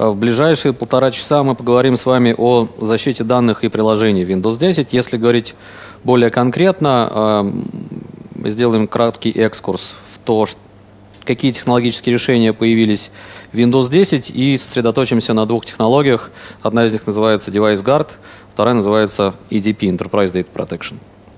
В ближайшие 1,5 часа мы поговорим с вами о защите данных и приложений Windows 10. Если говорить более конкретно, мы сделаем краткий экскурс в то, какие технологические решения появились в Windows 10, и сосредоточимся на 2 технологиях. Одна из них называется Device Guard, вторая называется EDP, Enterprise Data Protection.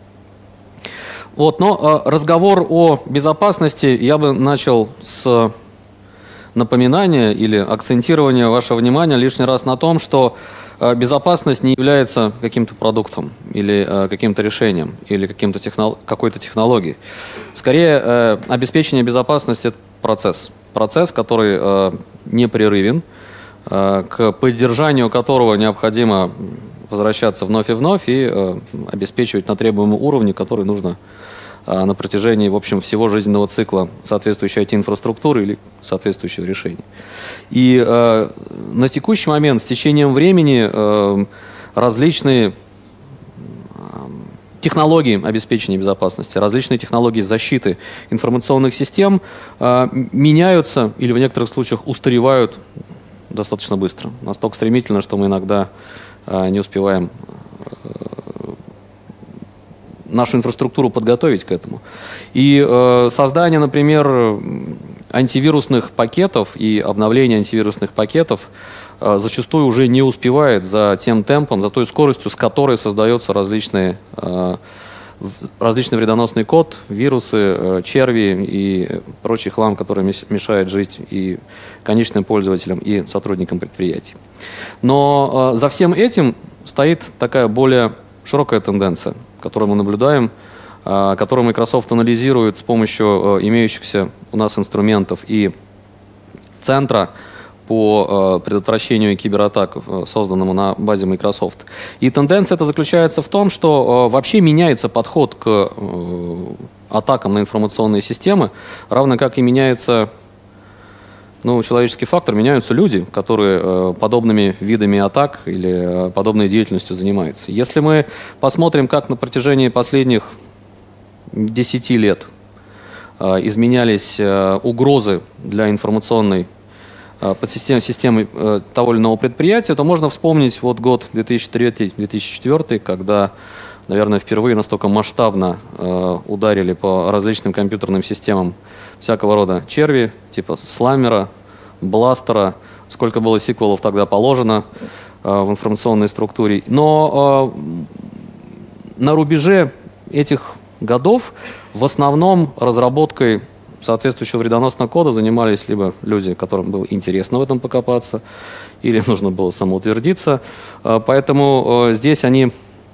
Но разговор о безопасности я бы начал с напоминания или акцентирования вашего внимания лишний раз на том, что безопасность не является каким-то продуктом или каким-то решением или какой-то технологией. Скорее, обеспечение безопасности – это процесс. Процесс, который непрерывен, к поддержанию которого необходимо возвращаться вновь и вновь и обеспечивать на требуемом уровне, который нужно на протяжении, в общем, всего жизненного цикла соответствующей IT-инфраструктуры или соответствующего решения. И на текущий момент, с течением времени, различные технологии обеспечения безопасности, различные технологии защиты информационных систем меняются или в некоторых случаях устаревают достаточно быстро. Настолько стремительно, что мы иногда не успеваем нашу инфраструктуру подготовить к этому. И создание, например, антивирусных пакетов и обновление антивирусных пакетов зачастую уже не успевает за тем темпом, за той скоростью, с которой создается различный вредоносный код, вирусы, черви и прочий хлам, который мешает жить и конечным пользователям, и сотрудникам предприятий. Но за всем этим стоит такая более широкая тенденция, которую мы наблюдаем, которую Microsoft анализирует с помощью имеющихся у нас инструментов и центра по предотвращению кибератак, созданному на базе Microsoft. И тенденция эта заключается в том, что вообще меняется подход к атакам на информационные системы, равно как и меняется человеческий фактор, меняются люди, которые подобными видами атак или подобной деятельностью занимаются. Если мы посмотрим, как на протяжении последних 10 лет изменялись угрозы для информационной системы того или иного предприятия, то можно вспомнить год 2003-2004, когда, наверное, впервые настолько масштабно ударили по различным компьютерным системам всякого рода черви, типа Сламмера, Бластера, сколько было сиквелов тогда положено в информационной структуре. Но на рубеже этих годов в основном разработкой соответствующего вредоносного кода занимались либо люди, которым было интересно в этом покопаться, или нужно было самоутвердиться. Поэтому здесь они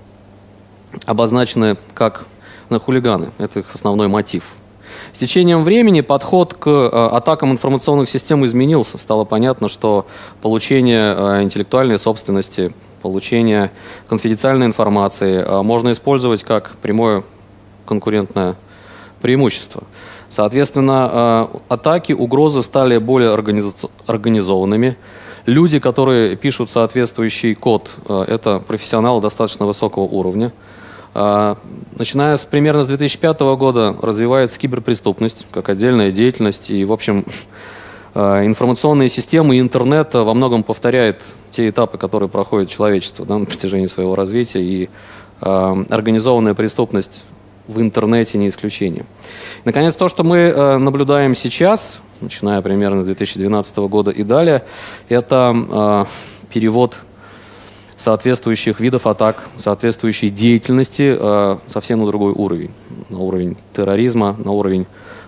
обозначены как хулиганы. Это их основной мотив. С течением времени подход к атакам информационных систем изменился. Стало понятно, что получение интеллектуальной собственности, получение конфиденциальной информации можно использовать как прямое конкурентное преимущество. Соответственно, атаки, угрозы стали более организованными. Люди, которые пишут соответствующий код, это профессионалы достаточно высокого уровня. Начиная примерно с 2005 года развивается киберпреступность как отдельная деятельность. И, в общем, информационные системы и интернет во многом повторяет те этапы, которые проходит человечество на протяжении своего развития. И организованная преступность в интернете не исключение. Наконец, то, что мы наблюдаем сейчас, начиная примерно с 2012 года и далее, это перевод соответствующих видов атак, соответствующей деятельности совсем на другой уровень. На уровень терроризма, на уровень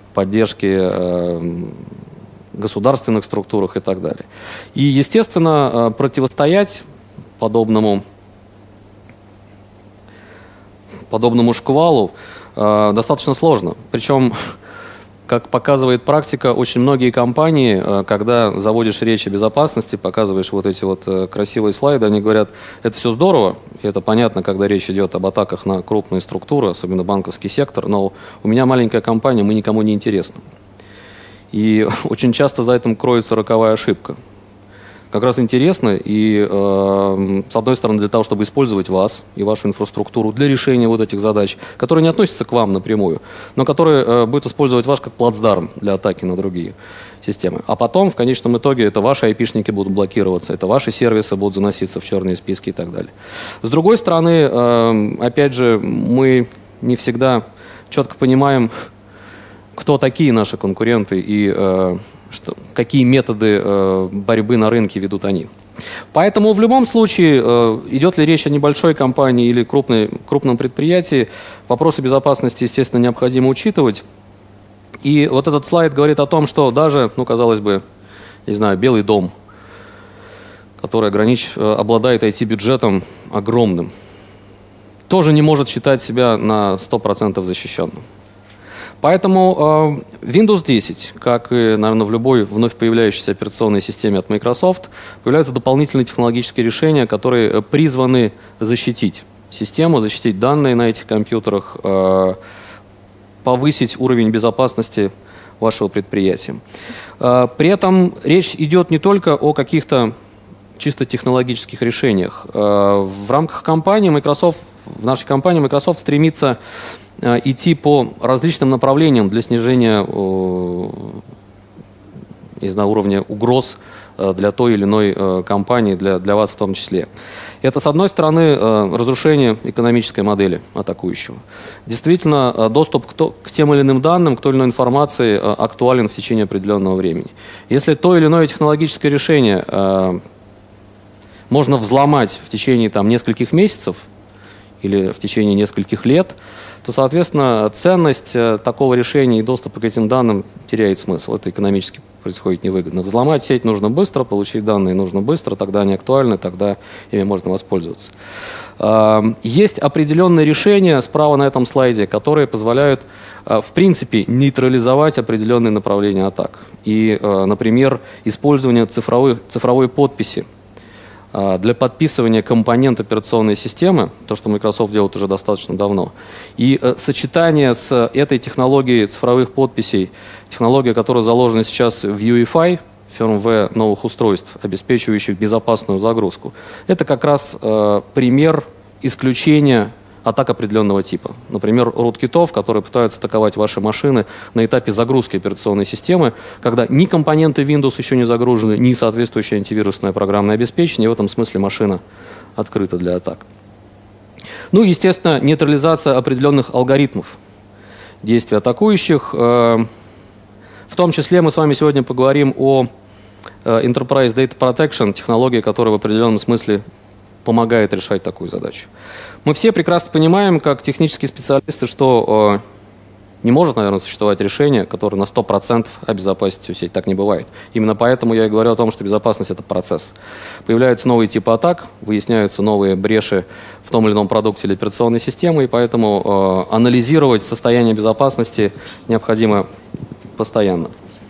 поддержки государственных структурах и так далее. И, естественно, противостоять подобному шквалу достаточно сложно. Причем, как показывает практика, очень многие компании, когда заводишь речь о безопасности, показываешь эти красивые слайды, они говорят, это все здорово, и это понятно, когда речь идет об атаках на крупные структуры, особенно банковский сектор, но у меня маленькая компания, мы никому не интересны. И очень часто за этим кроется роковая ошибка. Как раз интересно, и с одной стороны, для того, чтобы использовать вас и вашу инфраструктуру для решения этих задач, которые не относятся к вам напрямую, но которые будут использовать вас как плацдарм для атаки на другие. системы. А потом, в конечном итоге, это ваши айпишники будут блокироваться, это ваши сервисы будут заноситься в черные списки и так далее. С другой стороны, опять же, мы не всегда четко понимаем, кто такие наши конкуренты и какие методы борьбы на рынке ведут они. Поэтому в любом случае, идет ли речь о небольшой компании или крупном предприятии, вопросы безопасности, естественно, необходимо учитывать. И вот этот слайд говорит о том, что даже, ну, казалось бы, не знаю, Белый дом, который обладает IT-бюджетом огромным, тоже не может считать себя на 100% защищенным. Поэтому Windows 10, как и, наверное, в любой вновь появляющейся операционной системе от Microsoft, появляются дополнительные технологические решения, которые призваны защитить систему, защитить данные на этих компьютерах, повысить уровень безопасности вашего предприятия. При этом речь идет не только о каких-то чисто технологических решениях. В рамках компании в нашей компании Microsoft стремится идти по различным направлениям для снижения уровня угроз для той или иной компании, для вас в том числе. Это, с одной стороны, разрушение экономической модели атакующего. Действительно, доступ к тем или иным данным, к той или иной информации актуален в течение определенного времени. Если то или иное технологическое решение можно взломать в течение нескольких месяцев или в течение нескольких лет, то, соответственно, ценность такого решения и доступа к этим данным теряет смысл. Это экономически происходит невыгодно. Взломать сеть нужно быстро, получить данные нужно быстро, тогда они актуальны, тогда ими можно воспользоваться. Есть определенные решения справа на этом слайде, которые позволяют, в принципе, нейтрализовать определенные направления атак. И, например, использование цифровой подписи для подписывания компонент операционной системы, то, что Microsoft делает уже достаточно давно, и сочетание с этой технологией цифровых подписей, технология, которая заложена сейчас в UEFI, firmware новых устройств, обеспечивающих безопасную загрузку, это как раз пример исключения атак определенного типа. Например, руткитов, которые пытаются атаковать ваши машины на этапе загрузки операционной системы, когда ни компоненты Windows еще не загружены, ни соответствующее антивирусное программное обеспечение, и в этом смысле машина открыта для атак. Ну и, естественно, нейтрализация определенных алгоритмов действий атакующих. В том числе мы с вами сегодня поговорим о Enterprise Data Protection, технологии, которая в определенном смысле помогает решать такую задачу. Мы все прекрасно понимаем, как технические специалисты, что не может, наверное, существовать решение, которое на 100% обезопасит всю сеть. Так не бывает. Именно поэтому я и говорю о том, что безопасность – это процесс. Появляются новые типы атак, выясняются новые бреши в том или ином продукте или операционной системы, и поэтому анализировать состояние безопасности необходимо постоянно.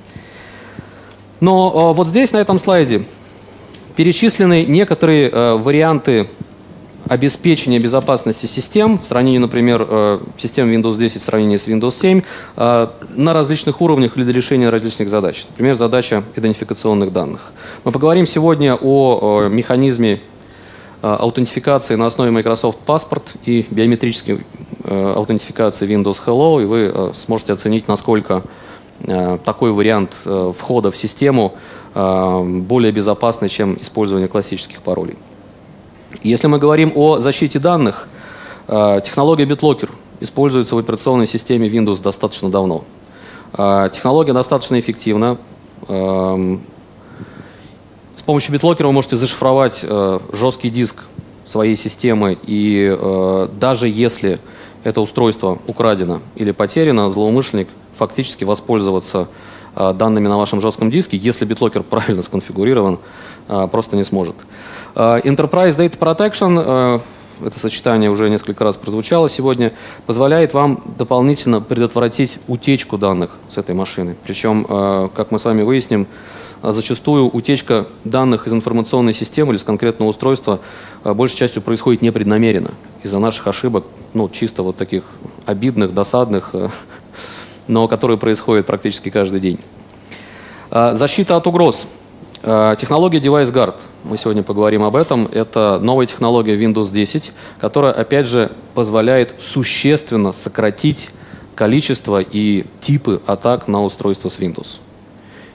Но вот здесь, на этом слайде, перечислены некоторые варианты обеспечения безопасности систем в сравнении, например, систем Windows 10 в сравнении с Windows 7 на различных уровнях или для решения различных задач. Например, задача идентификационных данных. Мы поговорим сегодня о механизме аутентификации на основе Microsoft Passport и биометрической аутентификации Windows Hello, и вы сможете оценить, насколько такой вариант входа в систему более безопасный, чем использование классических паролей. Если мы говорим о защите данных, технология BitLocker используется в операционной системе Windows достаточно давно. Технология достаточно эффективна. С помощью BitLocker вы можете зашифровать жесткий диск своей системы, и даже если это устройство украдено или потеряно, злоумышленник фактически воспользоваться данными на вашем жестком диске, если BitLocker правильно сконфигурирован, просто не сможет. Enterprise Data Protection, это сочетание уже несколько раз прозвучало сегодня, позволяет вам дополнительно предотвратить утечку данных с этой машины. Причем, как мы с вами выясним, зачастую утечка данных из информационной системы или с конкретного устройства большей частью происходит непреднамеренно из-за наших ошибок, ну, чисто вот таких обидных, досадных, но которые происходят практически каждый день. Защита от угроз. Технология Device Guard. Мы сегодня поговорим об этом. Это новая технология Windows 10, которая, опять же, позволяет существенно сократить количество и типы атак на устройство с Windows.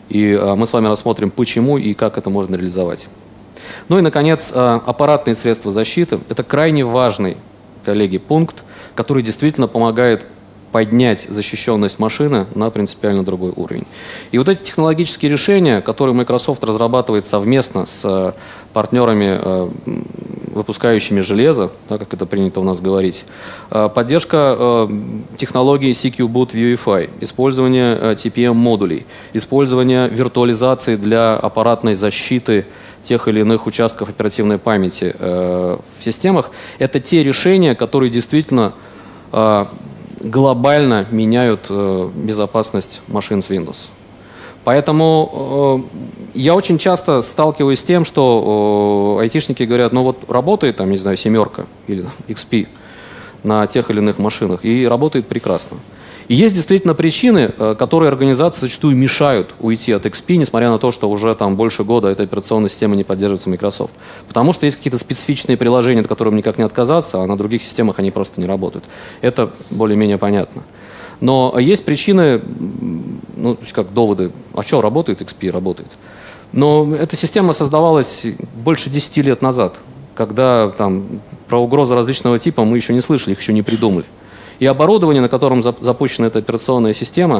И мы с вами рассмотрим, почему и как это можно реализовать. Ну и, наконец, аппаратные средства защиты. Это крайне важный, коллеги, пункт, который действительно помогает поднять защищенность машины на принципиально другой уровень. И вот эти технологические решения, которые Microsoft разрабатывает совместно с партнерами, выпускающими железо, да, как это принято у нас говорить, поддержка технологий CQ Boot UEFI, использование TPM-модулей, использование виртуализации для аппаратной защиты тех или иных участков оперативной памяти в системах, это те решения, которые действительно глобально меняют безопасность машин с Windows. Поэтому я очень часто сталкиваюсь с тем, что айтишники говорят, ну вот работает там, не знаю, 7 или XP на тех или иных машинах, и работает прекрасно. И есть действительно причины, которые организации зачастую мешают уйти от XP, несмотря на то, что уже там больше года эта операционная система не поддерживается Microsoft. Потому что есть какие-то специфичные приложения, от которых никак не отказаться, а на других системах они просто не работают. Это более-менее понятно. Но есть причины, ну, как доводы, а что, работает XP? Работает. Но эта система создавалась больше 10 лет назад, когда там про угрозы различного типа мы еще не слышали, их еще не придумали. И оборудование, на котором запущена эта операционная система,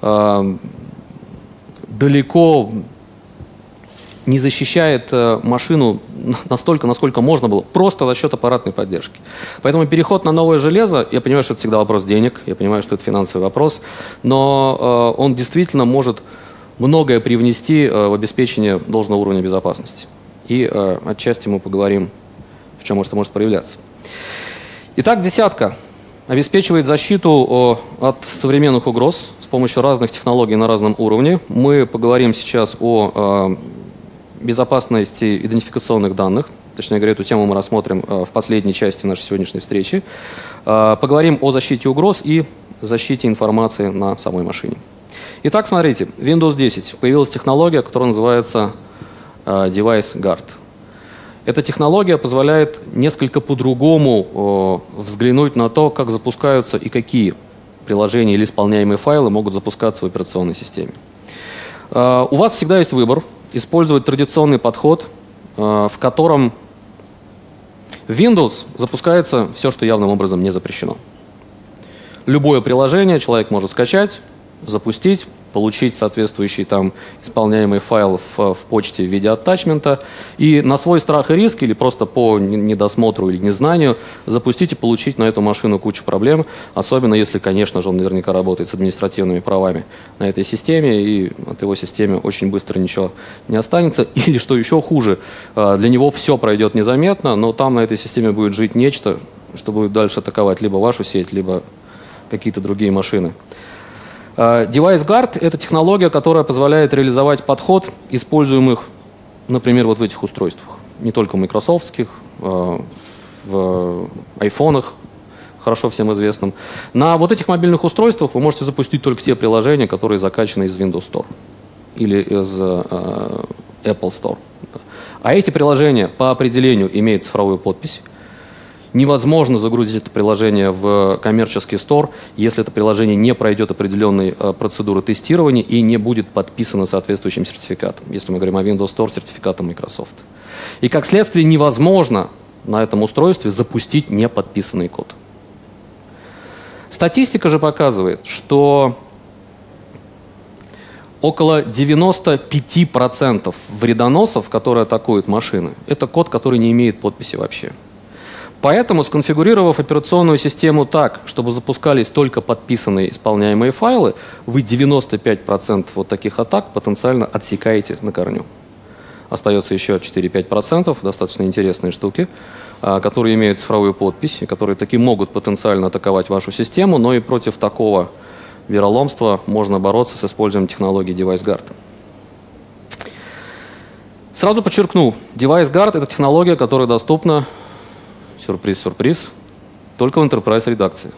далеко не защищает машину настолько, насколько можно было, просто за счет аппаратной поддержки. Поэтому переход на новое железо, я понимаю, что это всегда вопрос денег, я понимаю, что это финансовый вопрос, но он действительно может многое привнести в обеспечение должного уровня безопасности. И отчасти мы поговорим, в чем это может проявляться. Итак, десятка обеспечивает защиту от современных угроз с помощью разных технологий на разном уровне. Мы поговорим сейчас о безопасности идентификационных данных. Точнее говоря, эту тему мы рассмотрим в последней части нашей сегодняшней встречи. Поговорим о защите угроз и защите информации на самой машине. Итак, смотрите, Windows 10 появилась технология, которая называется Device Guard. Эта технология позволяет несколько по-другому взглянуть на то, как запускаются и какие приложения или исполняемые файлы могут запускаться в операционной системе. У вас всегда есть выбор использовать традиционный подход, в котором в Windows запускается все, что явным образом не запрещено. Любое приложение человек может скачать, запустить, получить соответствующий там исполняемый файл в почте в виде аттачмента и на свой страх и риск или просто по недосмотру или незнанию запустить и получить на эту машину кучу проблем, особенно если, конечно же, он наверняка работает с административными правами на этой системе и от его системы очень быстро ничего не останется. Или, что еще хуже, для него все пройдет незаметно, но там на этой системе будет жить нечто, что будет дальше атаковать либо вашу сеть, либо какие-то другие машины. Device Guard — это технология, которая позволяет реализовать подход, используемых, например, вот в этих устройствах. Не только майкрософтских, в айфонах, хорошо всем известным. На вот этих мобильных устройствах вы можете запустить только те приложения, которые закачаны из Windows Store или из Apple Store. А эти приложения по определению имеют цифровую подпись. Невозможно загрузить это приложение в коммерческий стор, если это приложение не пройдет определенные процедуры тестирования и не будет подписано соответствующим сертификатом, если мы говорим о Windows Store, сертификатом Microsoft. И как следствие невозможно на этом устройстве запустить неподписанный код. Статистика же показывает, что около 95% вредоносов, которые атакуют машины, это код, который не имеет подписи вообще. Поэтому, сконфигурировав операционную систему так, чтобы запускались только подписанные исполняемые файлы, вы 95% вот таких атак потенциально отсекаете на корню. Остается еще 4-5%, достаточно интересные штуки, которые имеют цифровую подпись, и которые таки могут потенциально атаковать вашу систему, но и против такого вероломства можно бороться с использованием технологии Device Guard. Сразу подчеркну, Device Guard — это технология, которая доступна, сюрприз-сюрприз, только в Enterprise редакции.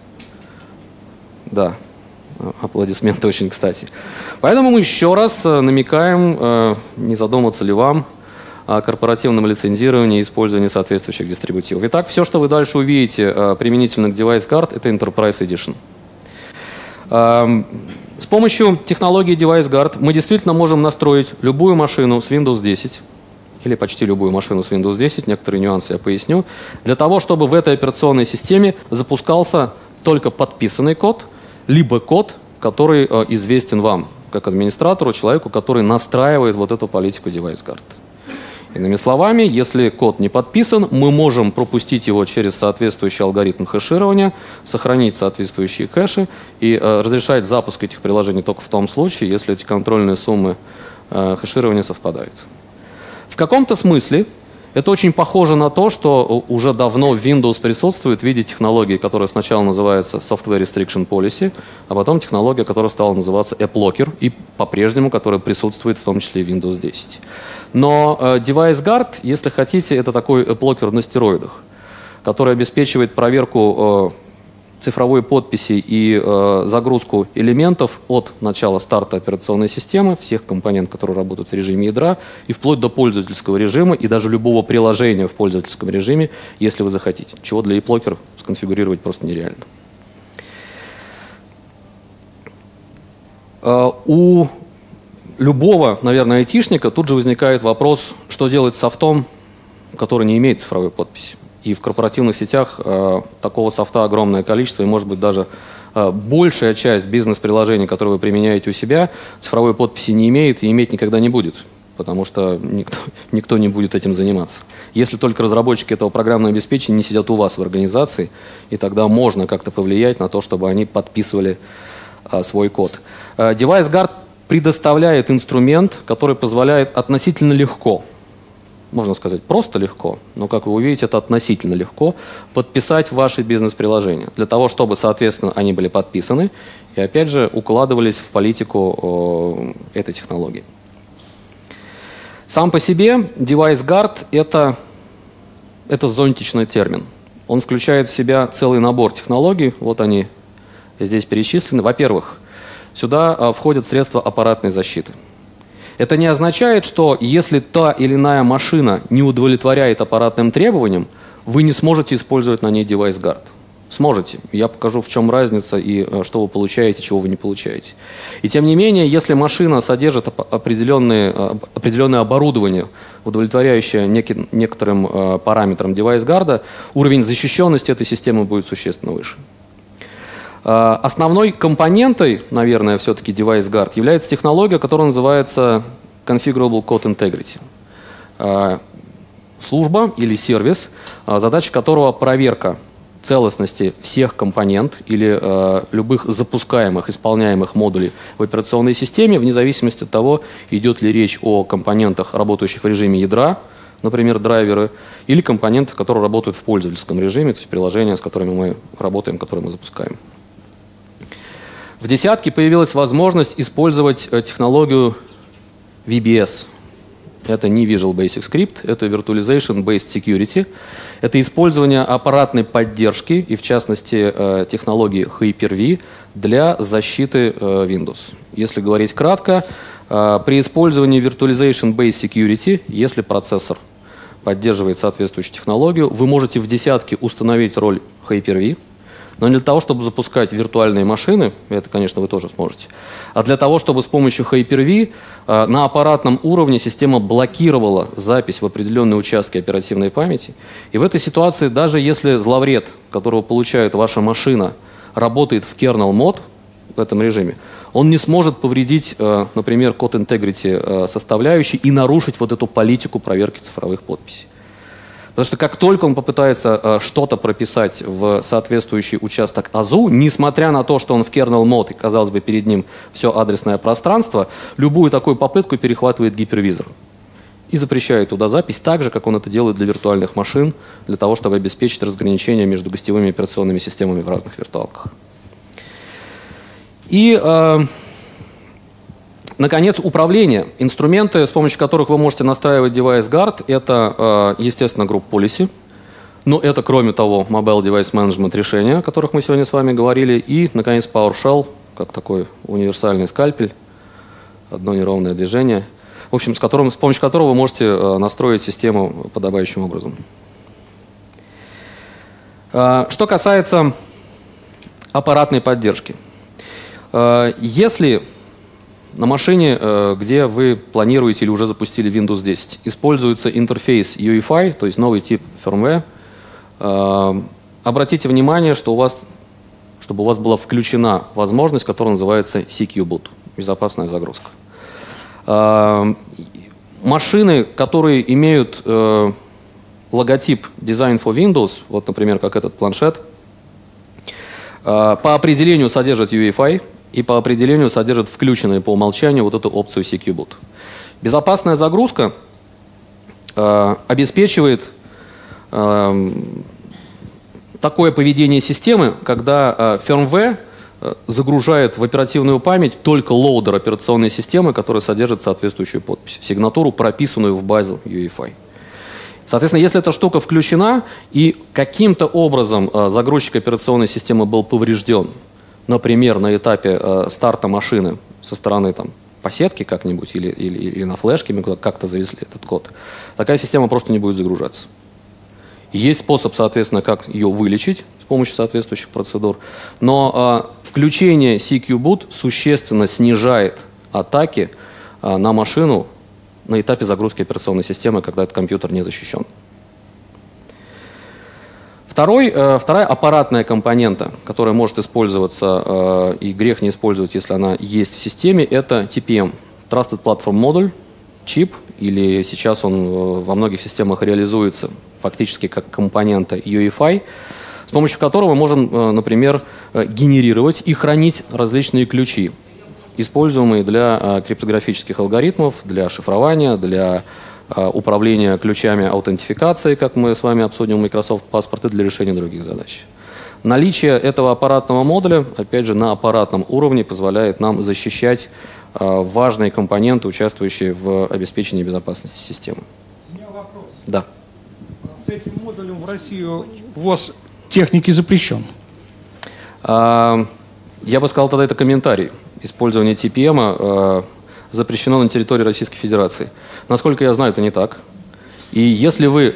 Да, аплодисменты очень кстати. Поэтому мы еще раз намекаем, не задуматься ли вам о корпоративном лицензировании и использовании соответствующих дистрибутивов. Итак, все, что вы дальше увидите применительно к Device Guard, это Enterprise Edition. С С помощью технологии DeviceGuard мы действительно можем настроить любую машину с Windows 10, или почти любую машину с Windows 10, некоторые нюансы я поясню, для того, чтобы в этой операционной системе запускался только подписанный код, либо код, который известен вам, как администратору, человеку, который настраивает вот эту политику DeviceGuard. Иными словами, если код не подписан, мы можем пропустить его через соответствующий алгоритм хэширования, сохранить соответствующие кэши и разрешать запуск этих приложений только в том случае, если эти контрольные суммы хэширования совпадают. В каком-то смысле это очень похоже на то, что уже давно в Windows присутствует в виде технологии, которая сначала называется Software Restriction Policy, а потом технология, которая стала называться AppLocker, и по-прежнему, которая присутствует в том числе и в Windows 10. Но DeviceGuard, если хотите, это такой AppLocker на стероидах, который обеспечивает проверку цифровой подписи и загрузку элементов от начала старта операционной системы, всех компонентов, которые работают в режиме ядра, и вплоть до пользовательского режима, и даже любого приложения в пользовательском режиме, если вы захотите, чего для AppLocker сконфигурировать просто нереально. У любого, наверное, айтишника тут же возникает вопрос, что делать с софтом, который не имеет цифровой подписи. И в корпоративных сетях такого софта огромное количество, и, может быть, даже большая часть бизнес-приложений, которые вы применяете у себя, цифровой подписи не имеет и иметь никогда не будет, потому что никто не будет этим заниматься. Если только разработчики этого программного обеспечения не сидят у вас в организации, и тогда можно как-то повлиять на то, чтобы они подписывали свой код. DeviceGuard предоставляет инструмент, который позволяет относительно легко, можно сказать, просто легко, но, как вы увидите, это относительно легко, подписать ваши бизнес-приложения, для того, чтобы, соответственно, они были подписаны и, опять же, укладывались в политику этой технологии. Сам по себе DeviceGuard — это зонтичный термин. Он включает в себя целый набор технологий, вот они здесь перечислены. Во-первых, сюда входят средства аппаратной защиты. Это не означает, что если та или иная машина не удовлетворяет аппаратным требованиям, вы не сможете использовать на ней DeviceGuard. Сможете. Я покажу, в чем разница и что вы получаете, чего вы не получаете. И тем не менее, если машина содержит определенное оборудование, удовлетворяющее некоторым параметрам DeviceGuard, уровень защищенности этой системы будет существенно выше. Основной компонентой, наверное, все-таки DeviceGuard является технология, которая называется Configurable Code Integrity. Служба или сервис, задача которого проверка целостности всех компонент или любых запускаемых, исполняемых модулей в операционной системе, вне зависимости от того, идет ли речь о компонентах, работающих в режиме ядра, например, драйверы, или компонентах, которые работают в пользовательском режиме, то есть приложения, с которыми мы работаем, которые мы запускаем. В десятке появилась возможность использовать технологию VBS. Это не Visual Basic Script, это Virtualization Based Security. Это использование аппаратной поддержки и, в частности, технологии Hyper-V для защиты Windows. Если говорить кратко, при использовании Virtualization Based Security, если процессор поддерживает соответствующую технологию, вы можете в десятке установить роль Hyper-V, но не для того, чтобы запускать виртуальные машины, это, конечно, вы тоже сможете, а для того, чтобы с помощью Hyper-V на аппаратном уровне система блокировала запись в определенные участки оперативной памяти. И в этой ситуации, даже если зловред, которого получает ваша машина, работает в kernel mode, в этом режиме, он не сможет повредить, например, Code Integrity составляющей и нарушить вот эту политику проверки цифровых подписей. Потому что как только он попытается что-то прописать в соответствующий участок АЗУ, несмотря на то, что он в kernel mode, и, казалось бы, перед ним все адресное пространство, любую такую попытку перехватывает гипервизор и запрещает туда запись, так же, как он это делает для виртуальных машин, для того, чтобы обеспечить разграничение между гостевыми операционными системами в разных виртуалках. И, наконец, управление. Инструменты, с помощью которых вы можете настраивать DeviceGuard, это, естественно, Group Policy, но это, кроме того, Mobile Device Management решения, о которых мы сегодня с вами говорили, и, наконец, PowerShell, как такой универсальный скальпель, одно неровное движение, в общем, с помощью которого вы можете настроить систему подобающим образом. Что касается аппаратной поддержки. Если на машине, где вы планируете или уже запустили Windows 10, используется интерфейс UEFI, то есть новый тип firmware, обратите внимание, что чтобы у вас была включена возможность, которая называется CQ Boot, безопасная загрузка. Машины, которые имеют логотип Design for Windows, вот, например, как этот планшет, по определению содержат UEFI и по определению содержат включенную по умолчанию вот эту опцию CQ Boot. Безопасная загрузка обеспечивает такое поведение системы, когда firmware загружает в оперативную память только лоудер операционной системы, который содержит соответствующую подпись, сигнатуру, прописанную в базу UEFI. Соответственно, если эта штука включена и каким-то образом загрузчик операционной системы был поврежден, например, на этапе старта машины со стороны по сетке как-нибудь или на флешке мы как-то завезли этот код, такая система просто не будет загружаться. Есть способ, соответственно, как ее вылечить с помощью соответствующих процедур, но включение CQ Boot существенно снижает атаки на машину на этапе загрузки операционной системы, когда этот компьютер не защищен. Вторая аппаратная компонента, которая может использоваться, и грех не использовать, если она есть в системе, это TPM, Trusted Platform Module, чип, или сейчас он во многих системах реализуется фактически как компонента UEFI, с помощью которого мы можем, например, генерировать и хранить различные ключи, используемые для криптографических алгоритмов, для шифрования, для управления ключами аутентификации, как мы с вами обсудим в Microsoft Passport, и для решения других задач. Наличие этого аппаратного модуля, опять же, на аппаратном уровне позволяет нам защищать важные компоненты, участвующие в обеспечении безопасности системы. У меня вопрос. Да. С этим модулем в Россию ввоз техники запрещен? Я бы сказал, тогда это комментарий. Использование TPM запрещено на территории Российской Федерации. Насколько я знаю, это не так. И если вы...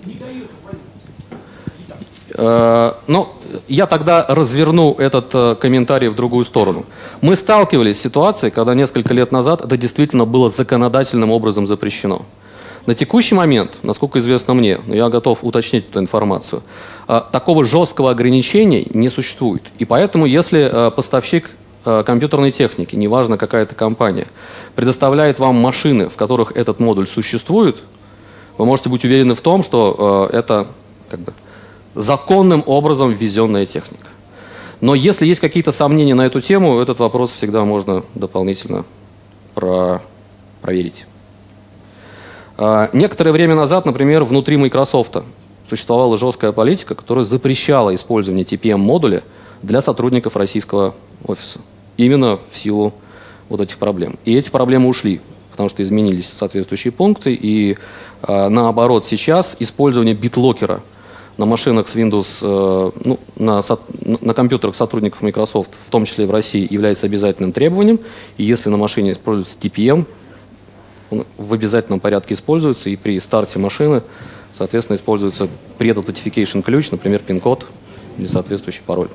Но я тогда разверну этот комментарий в другую сторону. Мы сталкивались с ситуацией, когда несколько лет назад это действительно было законодательным образом запрещено. На текущий момент, насколько известно мне, но я готов уточнить эту информацию, такого жесткого ограничения не существует. И поэтому, если поставщик компьютерной техники, неважно какая это компания, предоставляет вам машины, в которых этот модуль существует, вы можете быть уверены в том, что это законным образом ввезенная техника. Но если есть какие-то сомнения на эту тему, этот вопрос всегда можно дополнительно проверить. Некоторое время назад, например, внутри Microsoft существовала жесткая политика, которая запрещала использование TPM-модуля для сотрудников российского офиса. Именно в силу вот этих проблем. И эти проблемы ушли, потому что изменились соответствующие пункты. И наоборот, сейчас использование битлокера на машинах с Windows, на компьютерах сотрудников Microsoft, в том числе и в России, является обязательным требованием. И если на машине используется TPM, он в обязательном порядке используется, и при старте машины, соответственно, используется pre-authentication ключ, например, пин-код или соответствующий пароль.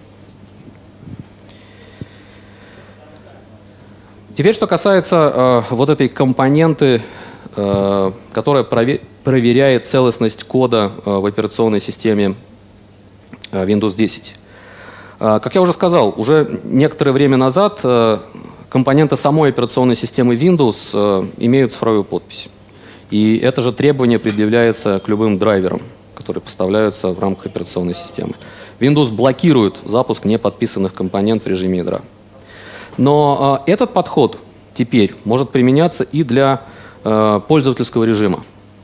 Теперь, что касается вот этой компоненты, которая проверяет целостность кода в операционной системе Windows 10. Как я уже сказал, уже некоторое время назад компоненты самой операционной системы Windows имеют цифровую подпись. И это же требование предъявляется к любым драйверам, которые поставляются в рамках операционной системы. Windows блокирует запуск неподписанных компонентов в режиме ядра. Но этот подход теперь может применяться и для пользовательского режима.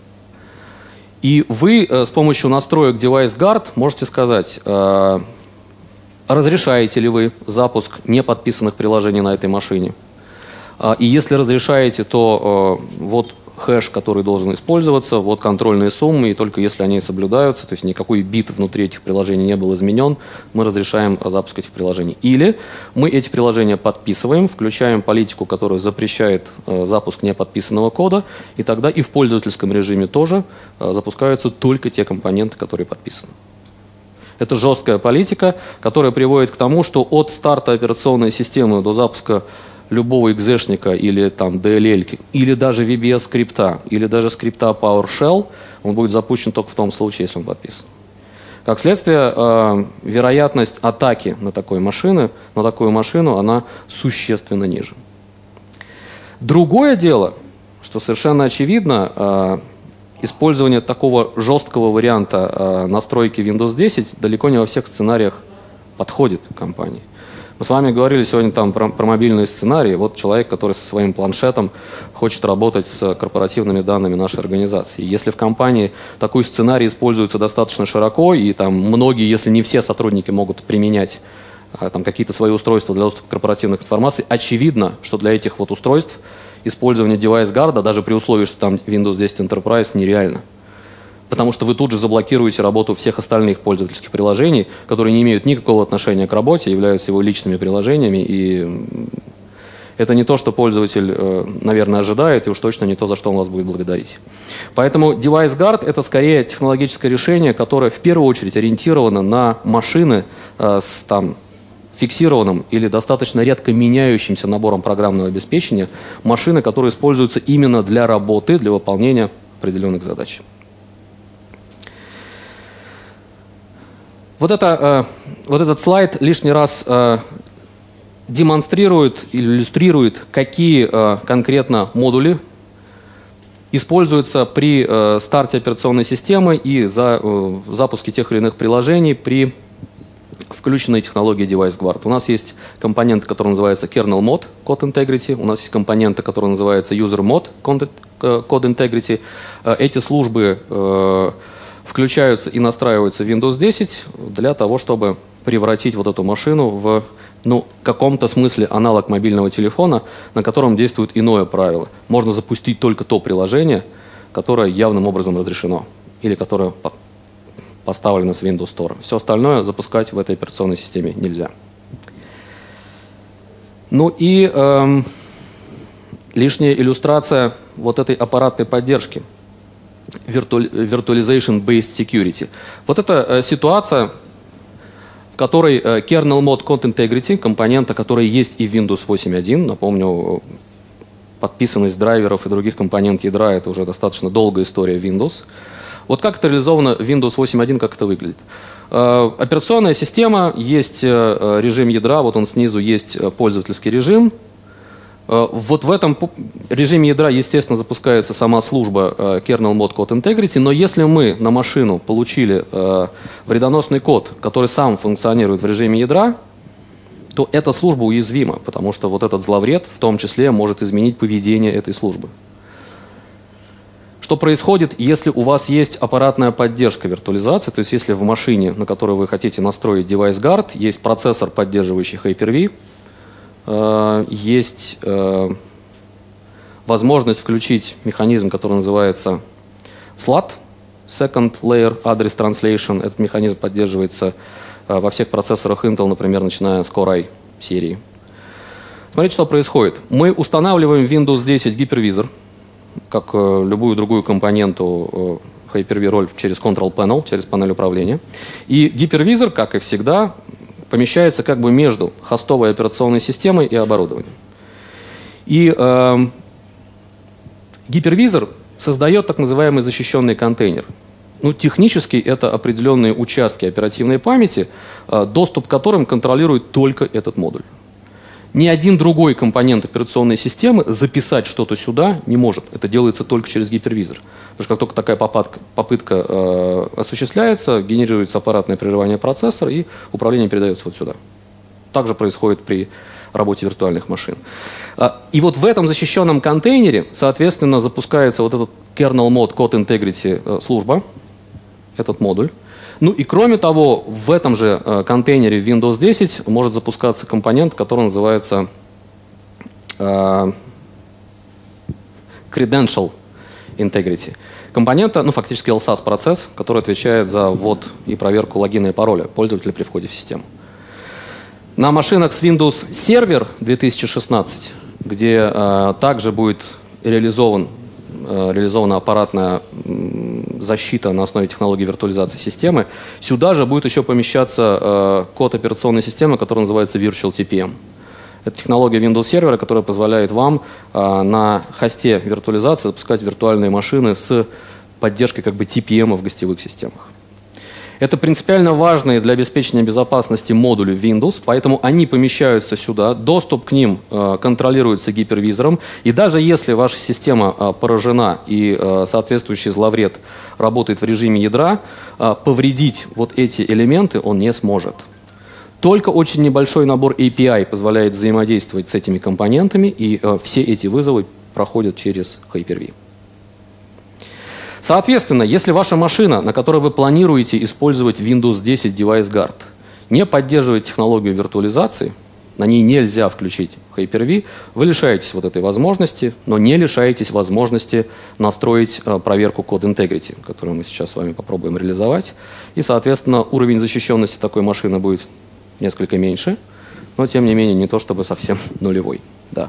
И вы с помощью настроек Device Guard можете сказать, разрешаете ли вы запуск неподписанных приложений на этой машине. И если разрешаете, то вот хэш, который должен использоваться, вот контрольные суммы, и только если они соблюдаются, то есть никакой бит внутри этих приложений не был изменен, мы разрешаем запуск этих приложений. Или мы эти приложения подписываем, включаем политику, которая запрещает запуск неподписанного кода, и тогда и в пользовательском режиме тоже запускаются только те компоненты, которые подписаны. Это жесткая политика, которая приводит к тому, что от старта операционной системы до запуска любого экзешника или там DLL, или даже VBS скрипта, или даже скрипта PowerShell, он будет запущен только в том случае, если он подписан. Как следствие, вероятность атаки на такую машину, она существенно ниже. Другое дело, что совершенно очевидно, использование такого жесткого варианта настройки Windows 10 далеко не во всех сценариях подходит компании. Мы с вами говорили сегодня там про мобильные сценарии. Вот человек, который со своим планшетом хочет работать с корпоративными данными нашей организации. Если в компании такой сценарий используется достаточно широко, и там многие, если не все сотрудники могут применять там какие-то свои устройства для доступа к корпоративной информации, очевидно, что для этих вот устройств использование девайс-гарда, даже при условии, что там Windows 10 Enterprise, нереально. Потому что вы тут же заблокируете работу всех остальных пользовательских приложений, которые не имеют никакого отношения к работе, являются его личными приложениями. И это не то, что пользователь, наверное, ожидает, и уж точно не то, за что он вас будет благодарить. Поэтому DeviceGuard — это скорее технологическое решение, которое в первую очередь ориентировано на машины с там фиксированным или достаточно редко меняющимся набором программного обеспечения, машины, которые используются именно для работы, для выполнения определенных задач. Вот этот слайд лишний раз демонстрирует, иллюстрирует, какие конкретно модули используются при старте операционной системы и запуске тех или иных приложений при включенной технологии DeviceGuard. У нас есть компонент, который называется Kernel Mode Code Integrity, у нас есть компоненты, которые называются User Mode Code Integrity. Эти службы включаются и настраиваются в Windows 10 для того, чтобы превратить вот эту машину в каком-то смысле аналог мобильного телефона, на котором действует иное правило. Можно запустить только то приложение, которое явным образом разрешено или которое поставлено с Windows Store. Все остальное запускать в этой операционной системе нельзя. Ну и лишняя иллюстрация вот этой аппаратной поддержки. Virtualization-based security. Вот эта ситуация, в которой kernel mode code integrity, компонента, который есть и в Windows 8.1, напомню, подписанность драйверов и других компонент ядра — это уже достаточно долгая история Windows. Вот как это реализовано в Windows 8.1, как это выглядит? Операционная система, есть режим ядра, вот он снизу, есть пользовательский режим. Вот в этом режиме ядра, естественно, запускается сама служба Kernel Mode Code Integrity, но если мы на машину получили вредоносный код, который сам функционирует в режиме ядра, то эта служба уязвима, потому что вот этот зловред в том числе может изменить поведение этой службы. Что происходит, если у вас есть аппаратная поддержка виртуализации, то есть если в машине, на которой вы хотите настроить DeviceGuard, есть процессор, поддерживающий Hyper-V, есть возможность включить механизм, который называется SLAT, Second Layer Address Translation. Этот механизм поддерживается во всех процессорах Intel, например, начиная с Core i серии. Смотрите, что происходит. Мы устанавливаем в Windows 10 гипервизор, как любую другую компоненту Hyper-V роль через Control Panel, через панель управления. И гипервизор, как и всегда, помещается как бы между хостовой операционной системой и оборудованием. И гипервизор создает так называемый защищенный контейнер. Технически это определенные участки оперативной памяти, доступ к которым контролирует только этот модуль. Ни один другой компонент операционной системы записать что-то сюда не может. Это делается только через гипервизор. Потому что как только такая попытка осуществляется, генерируется аппаратное прерывание процессора, и управление передается вот сюда. Так же происходит при работе виртуальных машин. И вот в этом защищенном контейнере, соответственно, запускается вот этот kernel mode code integrity служба, этот модуль. И кроме того, в этом же контейнере Windows 10 может запускаться компонент, который называется Credential Integrity. Компонента, фактически LSAS-процесс, который отвечает за ввод и проверку логина и пароля пользователя при входе в систему. На машинах с Windows Server 2016, где также будет реализована аппаратная защита на основе технологии виртуализации системы, сюда же будет еще помещаться код операционной системы, который называется Virtual TPM. Это технология Windows сервера, которая позволяет вам на хосте виртуализации запускать виртуальные машины с поддержкой как бы TPM в гостевых системах. Это принципиально важные для обеспечения безопасности модули Windows, поэтому они помещаются сюда, доступ к ним контролируется гипервизором, и даже если ваша система поражена и соответствующий зловред работает в режиме ядра, повредить вот эти элементы он не сможет. Только очень небольшой набор API позволяет взаимодействовать с этими компонентами, и все эти вызовы проходят через Hyper-V. Соответственно, если ваша машина, на которой вы планируете использовать Windows 10 Device Guard, не поддерживает технологию виртуализации, на ней нельзя включить Hyper-V, вы лишаетесь вот этой возможности, но не лишаетесь возможности настроить проверку Code Integrity, которую мы сейчас с вами попробуем реализовать. И, соответственно, уровень защищенности такой машины будет несколько меньше, но, тем не менее, не то чтобы совсем нулевой. Да.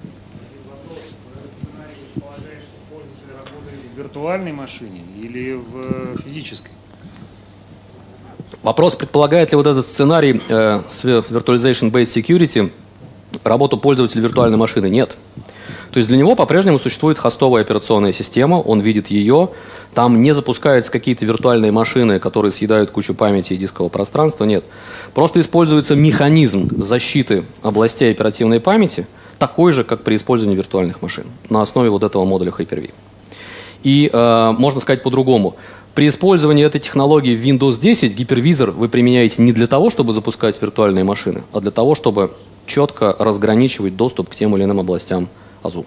В виртуальной машине или в физической? Вопрос, предполагает ли вот этот сценарий с Virtualization Based Security работу пользователя виртуальной машины? Нет. То есть для него по-прежнему существует хостовая операционная система, он видит ее, там не запускаются какие-то виртуальные машины, которые съедают кучу памяти и дискового пространства, нет. Просто используется механизм защиты областей оперативной памяти, такой же, как при использовании виртуальных машин, на основе вот этого модуля Hyper-V. И можно сказать по-другому. При использовании этой технологии в Windows 10 гипервизор вы применяете не для того, чтобы запускать виртуальные машины, а для того, чтобы четко разграничивать доступ к тем или иным областям АЗУ.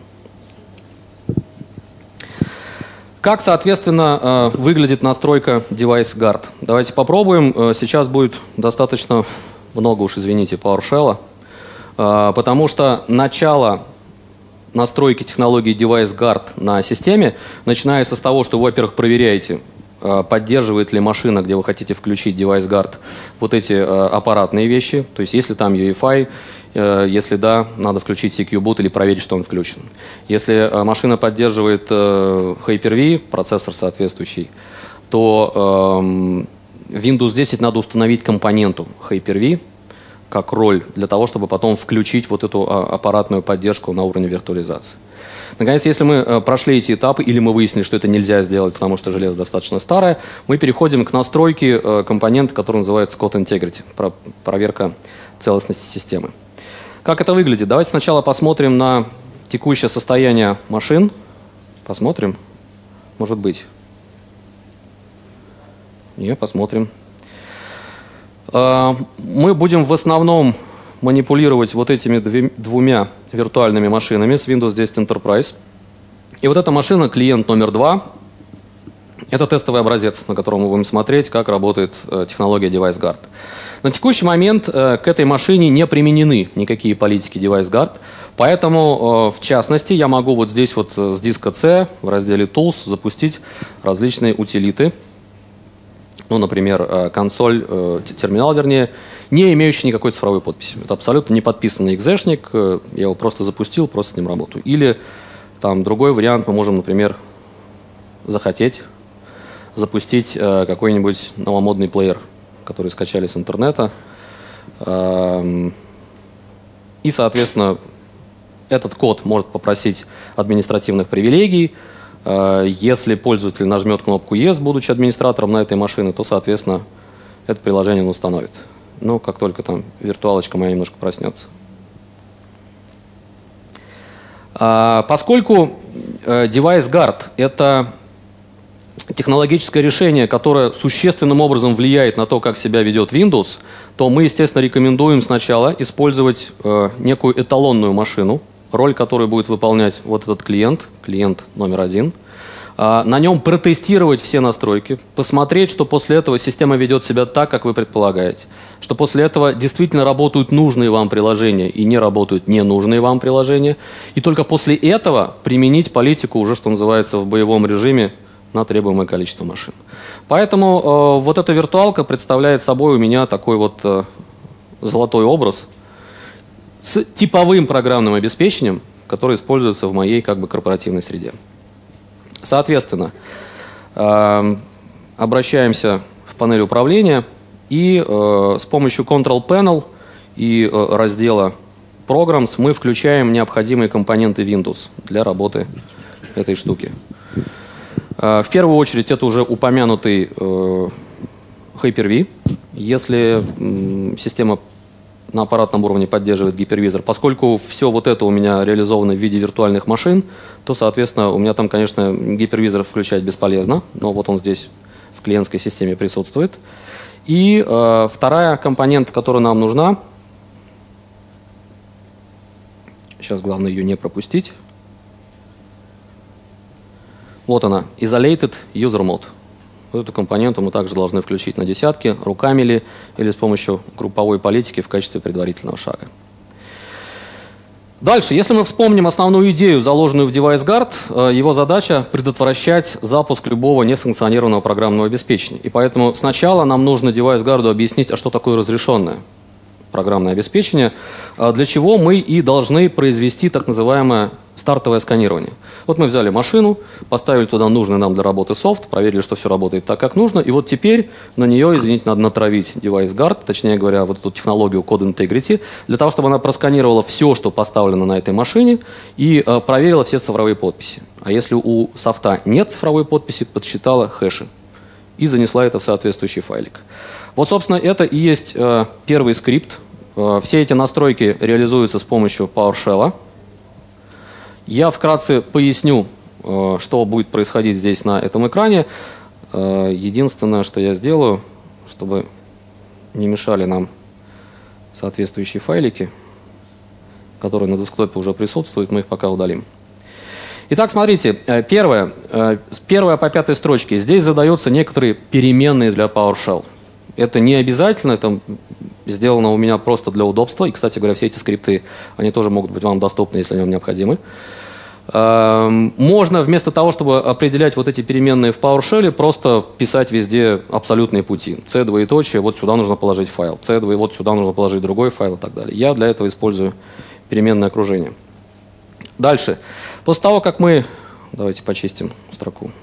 Как, соответственно, выглядит настройка Device Guard? Давайте попробуем. Сейчас будет достаточно много, уж извините, PowerShell, потому что начало настройки технологии Device Guard на системе начинается с того, что вы, во-первых, проверяете, поддерживает ли машина, где вы хотите включить Device Guard, вот эти аппаратные вещи, то есть если там UEFI, если да, надо включить CQ-Boot или проверить, что он включен. Если машина поддерживает Hyper-V, процессор соответствующий, то Windows 10 надо установить компоненту Hyper-V как роль для того, чтобы потом включить вот эту аппаратную поддержку на уровне виртуализации. Наконец, если мы прошли эти этапы, или мы выяснили, что это нельзя сделать, потому что железо достаточно старое, мы переходим к настройке компонента, который называется Code Integrity, проверка целостности системы. Как это выглядит? Давайте сначала посмотрим на текущее состояние машин. Посмотрим? Может быть. Не, посмотрим. Мы будем в основном манипулировать вот этими двумя виртуальными машинами с Windows 10 Enterprise. И вот эта машина, клиент номер 2, это тестовый образец, на котором мы будем смотреть, как работает технология Device Guard. На текущий момент к этой машине не применены никакие политики Device Guard, поэтому, в частности, я могу вот здесь вот с диска C в разделе Tools запустить различные утилиты, ну, например, консоль, терминал, вернее, не имеющий никакой цифровой подписи. Это абсолютно не подписанный экзешник, я его просто запустил, просто с ним работаю. Или там другой вариант, мы можем, например, захотеть запустить какой-нибудь новомодный плеер, который скачали с интернета. И, соответственно, этот код может попросить административных привилегий. Если пользователь нажмет кнопку Yes, будучи администратором на этой машине, то, соответственно, это приложение он установит. Ну, как только там виртуалочка моя немножко проснется. Поскольку Device Guard — это технологическое решение, которое существенным образом влияет на то, как себя ведет Windows, то мы, естественно, рекомендуем сначала использовать некую эталонную машину, роль которой будет выполнять вот этот клиент номер 1. На нем протестировать все настройки, посмотреть, что после этого система ведет себя так, как вы предполагаете, что после этого действительно работают нужные вам приложения и не работают ненужные вам приложения, и только после этого применить политику уже, что называется, в боевом режиме на требуемое количество машин. Поэтому вот эта виртуалка представляет собой у меня такой вот золотой образ с типовым программным обеспечением, которое используется в моей как бы корпоративной среде. Соответственно, Обращаемся в панель управления и с помощью Control Panel и раздела Programs мы включаем необходимые компоненты Windows для работы этой штуки. В первую очередь это уже упомянутый Hyper-V. Если система на аппаратном уровне поддерживает гипервизор, поскольку все вот это у меня реализовано в виде виртуальных машин, то, соответственно, у меня там, конечно, гипервизор включать бесполезно, но вот он здесь в клиентской системе присутствует. И вторая компонента, которая нам нужна, сейчас главное ее не пропустить, вот она, Isolated User Mode. Вот эту компоненту мы также должны включить на десятки, руками ли, или с помощью групповой политики в качестве предварительного шага. Дальше, если мы вспомним основную идею, заложенную в DeviceGuard, его задача предотвращать запуск любого несанкционированного программного обеспечения. И поэтому сначала нам нужно DeviceGuard объяснить, а что такое разрешенное программное обеспечение, для чего мы и должны произвести так называемое стартовое сканирование. Вот мы взяли машину, поставили туда нужный нам для работы софт, проверили, что все работает так, как нужно, и вот теперь на нее, извините, надо натравить DeviceGuard, точнее говоря, вот эту технологию Code Integrity, для того, чтобы она просканировала все, что поставлено на этой машине, и проверила все цифровые подписи. А если у софта нет цифровой подписи, подсчитала хэши и занесла это в соответствующий файлик. Вот, собственно, это и есть первый скрипт. Все эти настройки реализуются с помощью PowerShell. Я вкратце поясню, что будет происходить здесь на этом экране. Единственное, что я сделаю, чтобы не мешали нам соответствующие файлики, которые на десктопе уже присутствуют, мы их пока удалим. Итак, смотрите, с первой по пятой строчке здесь задаются некоторые переменные для PowerShell. Это не обязательно, это сделано у меня просто для удобства. И, кстати говоря, все эти скрипты, они тоже могут быть вам доступны, если они вам необходимы. Можно вместо того, чтобы определять вот эти переменные в PowerShell, просто писать везде абсолютные пути. C двоеточие, вот сюда нужно положить файл. C вот сюда нужно положить другой файл и так далее. Я для этого использую переменное окружение. Дальше. После того, как мы... Давайте почистим строку.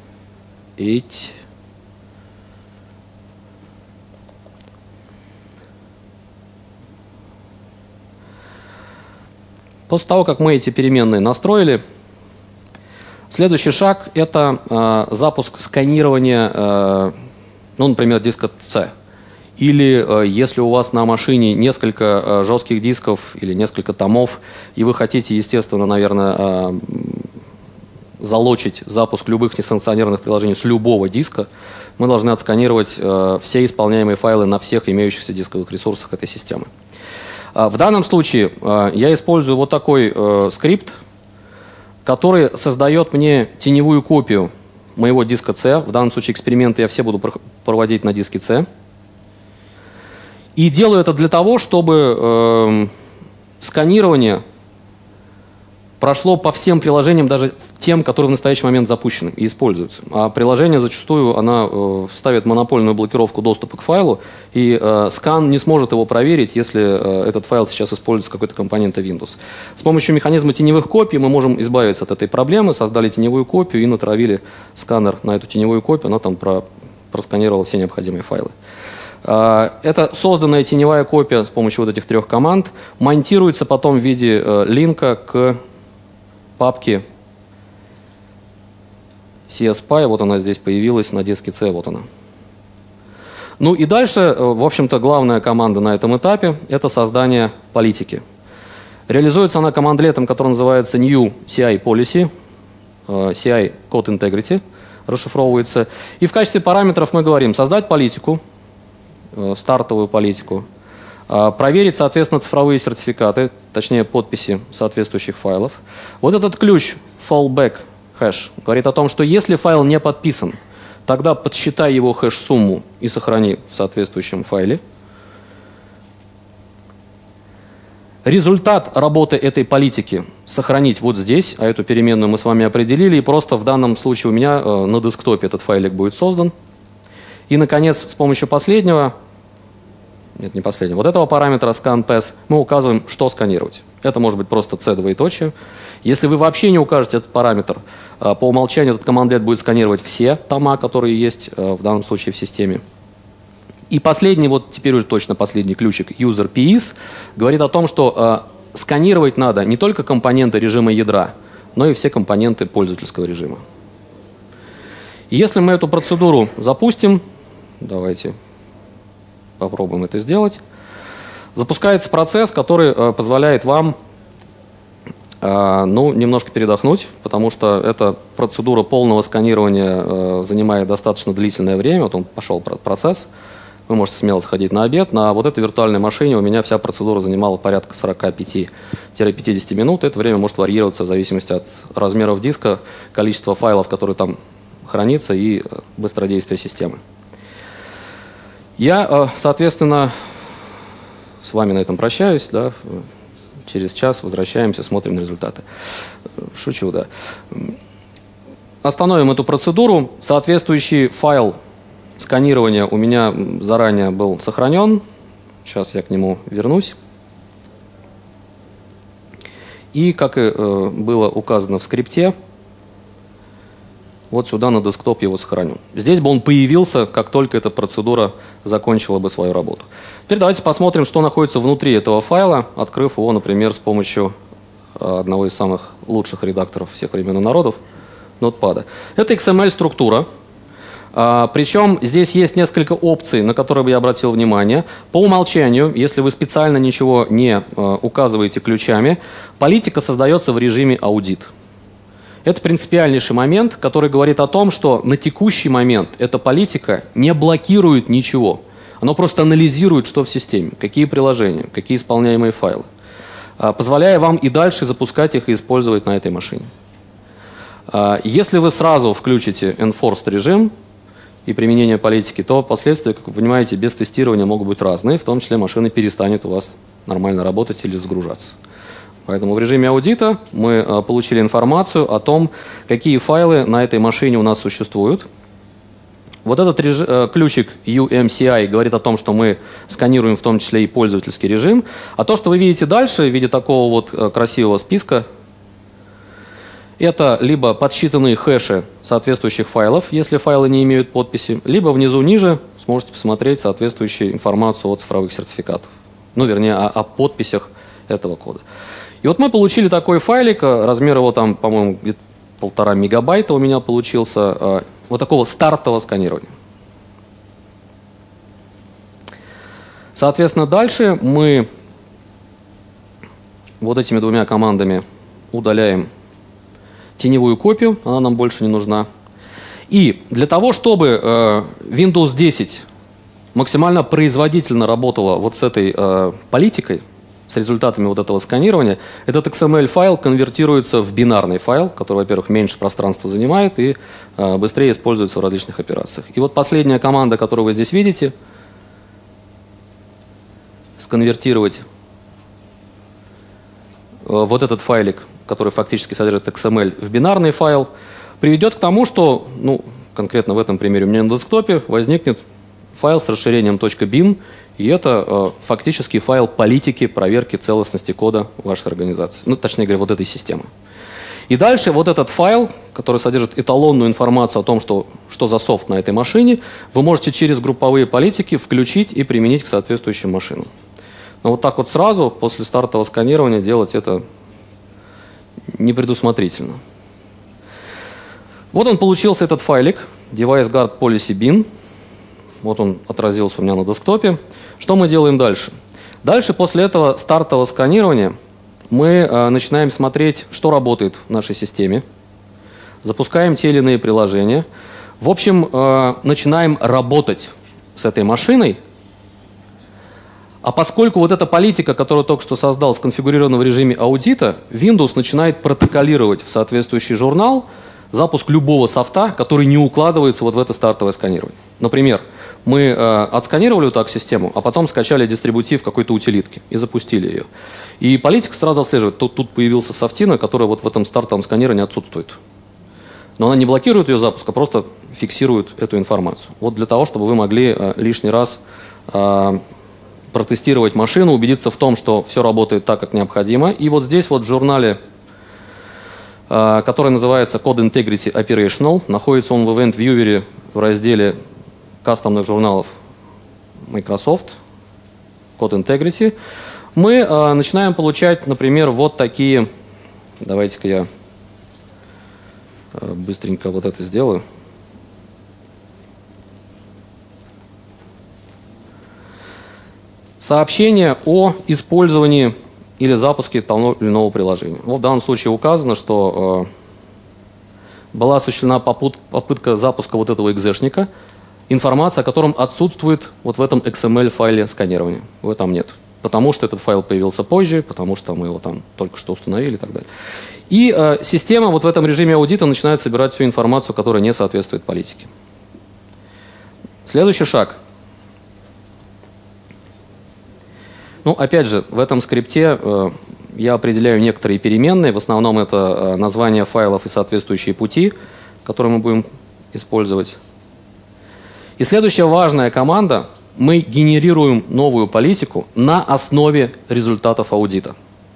После того, как мы эти переменные настроили, следующий шаг – это запуск сканирования, ну, например, диска C. Или если у вас на машине несколько жестких дисков или несколько томов, и вы хотите, естественно, наверное, залочить запуск любых несанкционированных приложений с любого диска, мы должны отсканировать все исполняемые файлы на всех имеющихся дисковых ресурсах этой системы. В данном случае я использую вот такой скрипт, который создает мне теневую копию моего диска C. В данном случае эксперименты я все буду проводить на диске C. И делаю это для того, чтобы сканирование прошло по всем приложениям, даже тем, которые в настоящий момент запущены и используются. А приложение зачастую она ставит монопольную блокировку доступа к файлу, и скан не сможет его проверить, если этот файл сейчас используется какой-то компонентой Windows. С помощью механизма теневых копий мы можем избавиться от этой проблемы, создали теневую копию и натравили сканер на эту теневую копию, она там просканировала все необходимые файлы. Эта созданная теневая копия с помощью вот этих трех команд монтируется потом в виде линка к папке CSPy, вот она здесь появилась на диске C, вот она. Ну и дальше, в общем-то, главная команда на этом этапе – это создание политики. Реализуется она командлетом, который называется New CI Policy, CI Code Integrity, расшифровывается. И в качестве параметров мы говорим создать политику, стартовую политику, проверить, соответственно, цифровые сертификаты, точнее подписи соответствующих файлов. Вот этот ключ fallback hash говорит о том, что если файл не подписан, тогда подсчитай его хэш-сумму и сохрани в соответствующем файле. Результат работы этой политики сохранить вот здесь, а эту переменную мы с вами определили, и просто в данном случае у меня на десктопе этот файлик будет создан. И, наконец, с помощью последнего, нет, не последнего, вот этого параметра scanPass мы указываем, что сканировать. Это может быть просто C двоеточие, Если вы вообще не укажете этот параметр, по умолчанию этот командлет будет сканировать все тома, которые есть в данном случае в системе. И последний, вот теперь уже точно последний ключик, user PIS, говорит о том, что сканировать надо не только компоненты режима ядра, но и все компоненты пользовательского режима. И если мы эту процедуру запустим, давайте попробуем это сделать, запускается процесс, который позволяет вам немножко передохнуть, потому что эта процедура полного сканирования занимает достаточно длительное время. Вот он пошел процесс. Вы можете смело сходить на обед. На вот этой виртуальной машине у меня вся процедура занимала порядка 45-50 минут. Это время может варьироваться в зависимости от размеров диска, количества файлов, которые там хранятся, и быстродействия системы. Я, соответственно, с вами на этом прощаюсь. Да? Через час возвращаемся, смотрим на результаты. Шучу, да. Остановим эту процедуру. Соответствующий файл сканирования у меня заранее был сохранен. Сейчас я к нему вернусь. И, как и было указано в скрипте, вот сюда на десктоп его сохраню. Здесь бы он появился, как только эта процедура закончила бы свою работу. Теперь давайте посмотрим, что находится внутри этого файла, открыв его, например, с помощью одного из самых лучших редакторов всех времен и народов, Notepad. Это XML-структура. Причем здесь есть несколько опций, на которые бы я обратил внимание. По умолчанию, если вы специально ничего не указываете ключами, политика создается в режиме аудит. Это принципиальнейший момент, который говорит о том, что на текущий момент эта политика не блокирует ничего. Она просто анализирует, что в системе, какие приложения, какие исполняемые файлы, позволяя вам и дальше запускать их и использовать на этой машине. Если вы сразу включите enforced режим и применение политики, то последствия, как вы понимаете, без тестирования могут быть разные, в том числе машина перестанет у вас нормально работать или загружаться. Поэтому в режиме аудита мы получили информацию о том, какие файлы на этой машине у нас существуют. Вот этот ключик UMCI говорит о том, что мы сканируем в том числе и пользовательский режим. А то, что вы видите дальше в виде такого вот красивого списка, это либо подсчитанные хэши соответствующих файлов, если файлы не имеют подписи, либо внизу ниже сможете посмотреть соответствующую информацию о цифровых сертификатах. Ну, вернее, о подписях этого кода. И вот мы получили такой файлик, размер его там, по-моему, где-то 1,5 мегабайта у меня получился, вот такого стартового сканирования. Соответственно, дальше мы вот этими двумя командами удаляем теневую копию, она нам больше не нужна. И для того, чтобы Windows 10 максимально производительно работала вот с этой политикой, с результатами вот этого сканирования, этот XML-файл конвертируется в бинарный файл, который, во-первых, меньше пространства занимает и быстрее используется в различных операциях. И вот последняя команда, которую вы здесь видите, сконвертировать вот этот файлик, который фактически содержит XML, в бинарный файл, приведет к тому, что, ну, конкретно в этом примере у меня на десктопе возникнет файл с расширением .bin, и это фактически файл политики проверки целостности кода вашей организации. Ну, точнее говоря, вот этой системы. И дальше вот этот файл, который содержит эталонную информацию о том, что за софт на этой машине, вы можете через групповые политики включить и применить к соответствующим машинам. Но вот так вот сразу, после стартового сканирования, делать это непредусмотрительно. Вот он получился, этот файлик, Device Guard Policy Bin. Вот он отразился у меня на десктопе. Что мы делаем дальше? Дальше, после этого стартового сканирования, мы начинаем смотреть, что работает в нашей системе. Запускаем те или иные приложения. В общем, начинаем работать с этой машиной. А поскольку вот эта политика, которую только что создал, сконфигурирована в режиме аудита, Windows начинает протоколировать в соответствующий журнал запуск любого софта, который не укладывается вот в это стартовое сканирование. Например, мы отсканировали вот так систему, а потом скачали дистрибутив какой-то утилитки и запустили ее. И политика сразу отслеживает, тут появился софтина, которая вот в этом стартовом сканировании отсутствует. Но она не блокирует ее запуск, а просто фиксирует эту информацию. Вот для того, чтобы вы могли лишний раз протестировать машину, убедиться в том, что все работает так, как необходимо. И вот здесь вот в журнале который называется Code Integrity Operational. Находится он в Event Viewer в разделе кастомных журналов Microsoft, Code Integrity. Мы начинаем получать, например, вот такие, давайте-ка я быстренько вот это сделаю. Сообщение о использовании или запуске того или иного приложения. Вот в данном случае указано, что была осуществлена попытка запуска вот этого экзешника, информация о котором отсутствует вот в этом XML-файле сканирования. Его там нет. Потому что этот файл появился позже, потому что мы его там только что установили и так далее. И система вот в этом режиме аудита начинает собирать всю информацию, которая не соответствует политике. Следующий шаг. Ну, опять же, в этом скрипте я определяю некоторые переменные. В основном это название файлов и соответствующие пути, которые мы будем использовать. И следующая важная команда. Мы генерируем новую политику на основе результатов аудита.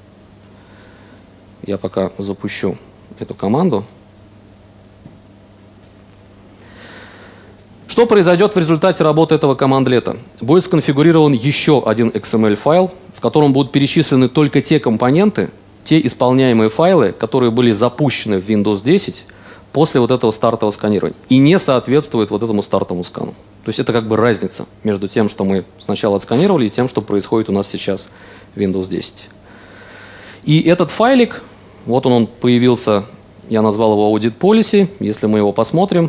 Я пока запущу эту команду. Что произойдет в результате работы этого командлета? Будет сконфигурирован еще один XML-файл, в котором будут перечислены только те компоненты, те исполняемые файлы, которые были запущены в Windows 10 после вот этого стартового сканирования и не соответствуют вот этому стартовому скану. То есть это как бы разница между тем, что мы сначала отсканировали, и тем, что происходит у нас сейчас в Windows 10. И этот файлик, вот он появился, я назвал его Audit Policy. Если мы его посмотрим,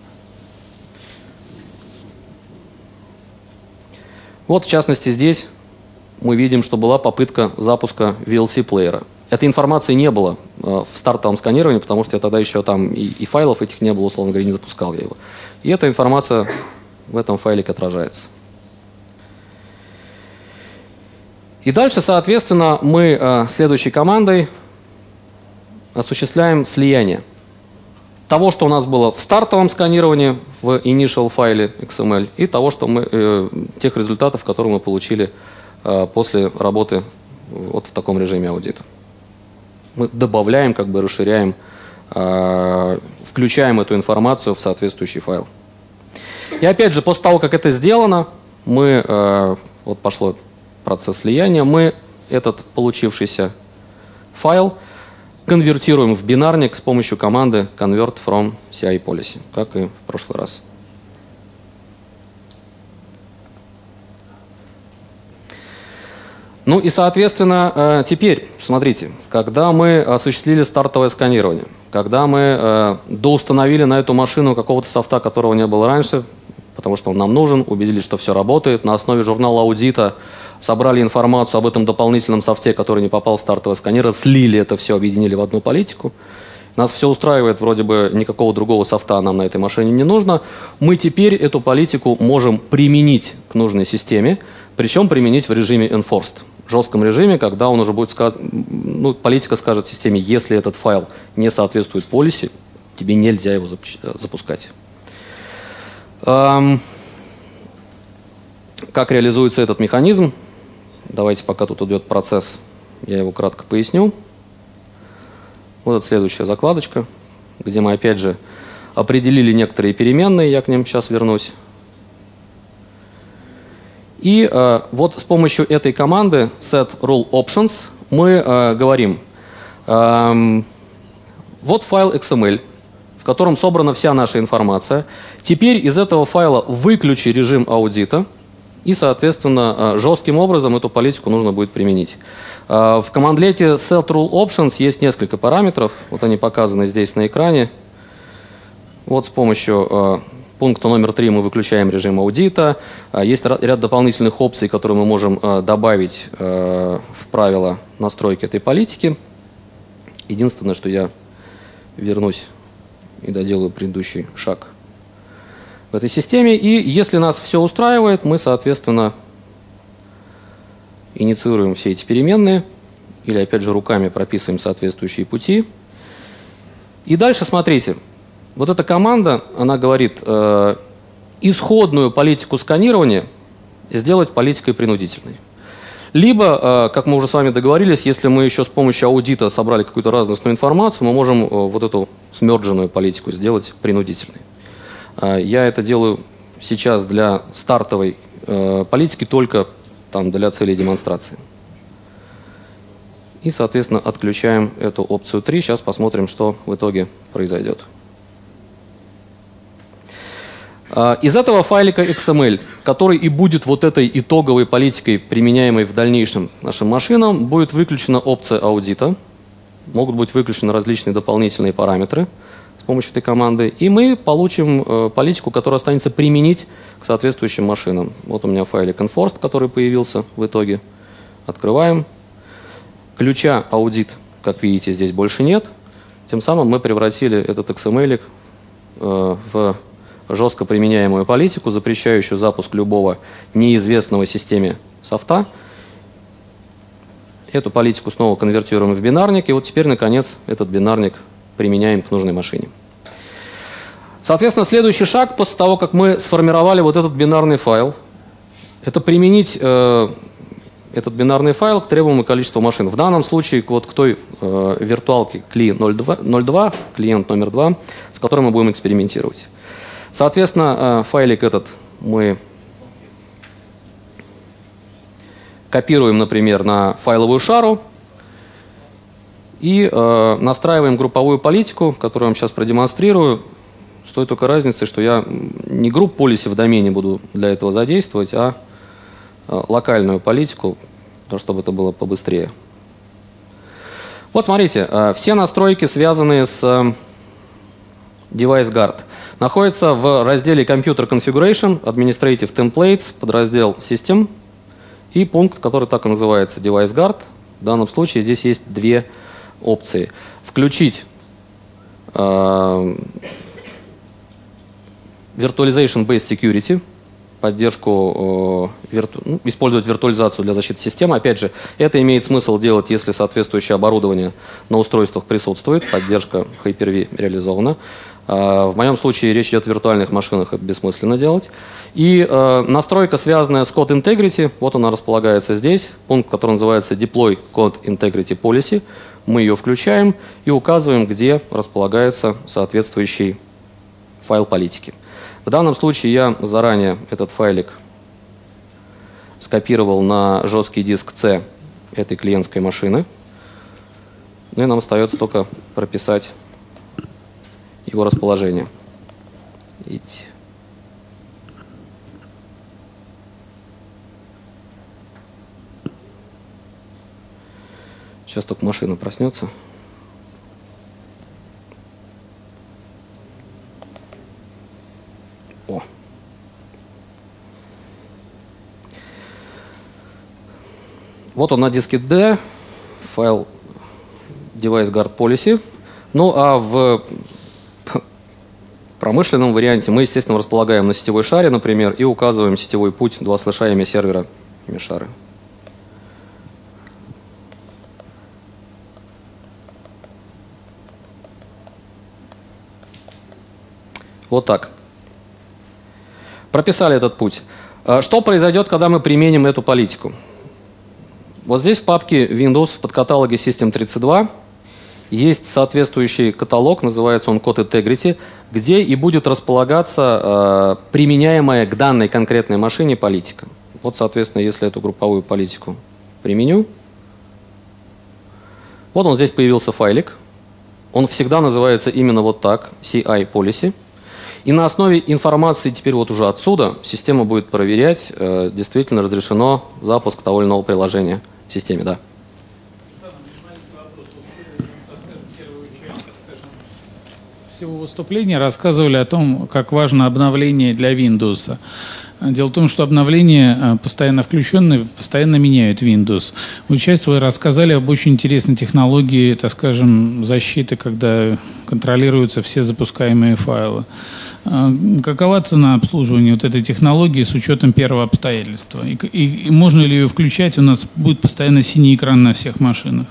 вот в частности здесь мы видим, что была попытка запуска VLC-плеера. Этой информации не было в стартовом сканировании, потому что я тогда еще там и файлов этих не было, условно говоря, не запускал я его. И эта информация в этом файлике отражается. И дальше, соответственно, мы следующей командой осуществляем слияние того, что у нас было в стартовом сканировании, в initial файле XML, и того, что тех результатов, которые мы получили после работы вот в таком режиме аудита. Мы добавляем, как бы расширяем, включаем эту информацию в соответствующий файл. И опять же, после того, как это сделано, вот пошло процесс слияния, мы этот получившийся файл конвертируем в бинарник с помощью команды convert from CI policy, как и в прошлый раз. Ну и, соответственно, теперь, смотрите, когда мы осуществили стартовое сканирование, когда мы доустановили на эту машину какого-то софта, которого не было раньше, потому что он нам нужен, убедились, что все работает, на основе журнала аудита собрали информацию об этом дополнительном софте, который не попал в стартовое сканирование, слили это все, объединили в одну политику. Нас все устраивает, вроде бы никакого другого софта нам на этой машине не нужно. Мы теперь эту политику можем применить к нужной системе, причем применить в режиме enforced, в жестком режиме, когда он уже будет политика скажет системе, если этот файл не соответствует policy, тебе нельзя его запускать. Как реализуется этот механизм? Давайте, пока тут идет процесс, я его кратко поясню. Вот это следующая закладочка, где мы опять же определили некоторые переменные, я к ним сейчас вернусь. И вот с помощью этой команды setRuleOptions мы говорим, вот файл XML, в котором собрана вся наша информация. Теперь из этого файла выключи режим аудита, и, соответственно, жестким образом эту политику нужно будет применить. В командлете setRuleOptions есть несколько параметров, вот они показаны здесь на экране. Вот с помощью пункта номер 3 мы выключаем режим аудита. Есть ряд дополнительных опций, которые мы можем добавить в правила настройки этой политики. Единственное, что я вернусь и доделаю предыдущий шаг в этой системе. И если нас все устраивает, мы, соответственно, инициируем все эти переменные или, опять же, руками прописываем соответствующие пути. И дальше, смотрите, вот эта команда, она говорит, исходную политику сканирования сделать политикой принудительной. Либо, как мы уже с вами договорились, если мы еще с помощью аудита собрали какую-то разностную информацию, мы можем вот эту смердженную политику сделать принудительной. Я это делаю сейчас для стартовой политики только там, для целей демонстрации. И, соответственно, отключаем эту опцию 3. Сейчас посмотрим, что в итоге произойдет. Из этого файлика XML, который и будет вот этой итоговой политикой, применяемой в дальнейшем нашим машинам, будет выключена опция аудита. Могут быть выключены различные дополнительные параметры с помощью этой команды. И мы получим политику, которая останется применить к соответствующим машинам. Вот у меня файлик enforced, который появился в итоге. Открываем. Ключа аудит, как видите, здесь больше нет. Тем самым мы превратили этот XML в жестко применяемую политику, запрещающую запуск любого неизвестного системе софта. Эту политику снова конвертируем в бинарник, и вот теперь, наконец, этот бинарник применяем к нужной машине. Соответственно, следующий шаг, после того, как мы сформировали вот этот бинарный файл, это применить этот бинарный файл к требуемому количеству машин. В данном случае вот к той виртуалке CLI 02, клиент номер 2, с которой мы будем экспериментировать. Соответственно, файлик этот мы копируем, например, на файловую шару и настраиваем групповую политику, которую я вам сейчас продемонстрирую. С той только разницей, что я не групп policy в домене буду для этого задействовать, а локальную политику, чтобы это было побыстрее. Вот смотрите, все настройки, связанные с Device Guard, находятся в разделе Computer Configuration, Administrative Templates, подраздел System и пункт, который так и называется Device Guard. В данном случае здесь есть две опции. Включить Virtualization Based Security, поддержку, использовать виртуализацию для защиты системы. Опять же, это имеет смысл делать, если соответствующее оборудование на устройствах присутствует, поддержка Hyper-V реализована. В моем случае речь идет о виртуальных машинах, это бессмысленно делать. И настройка, связанная с Code Integrity, вот она располагается здесь, пункт, который называется Deploy Code Integrity Policy. Мы ее включаем и указываем, где располагается соответствующий файл политики. В данном случае я заранее этот файлик скопировал на жесткий диск C этой клиентской машины. Ну и нам остается только прописать его расположение. Видите? Сейчас только машина проснется. О. Вот он на диске D, файл Device Guard Policy. Ну а в промышленном варианте мы, естественно, располагаем на сетевой шаре, например, и указываем сетевой путь 2 слэша имя сервера, имя шары. Вот так. Прописали этот путь. Что произойдет, когда мы применим эту политику? Вот здесь в папке Windows в подкаталоге System32 есть соответствующий каталог, называется он Code Integrity, где и будет располагаться применяемая к данной конкретной машине политика. Вот, соответственно, если эту групповую политику применю, вот он здесь появился файлик. Он всегда называется именно вот так, CI Policy. И на основе информации теперь вот уже отсюда система будет проверять, действительно разрешено запуск того или иного приложения в системе. Да. Всего выступления рассказывали о том, как важно обновление для Windows. Дело в том, что обновления, постоянно включенные, постоянно меняют Windows. Участие вы рассказали об очень интересной технологии, так скажем, защиты, когда контролируются все запускаемые файлы. Какова цена обслуживания вот этой технологии с учетом первого обстоятельства? И можно ли ее включать? У нас будет постоянно синий экран на всех машинах.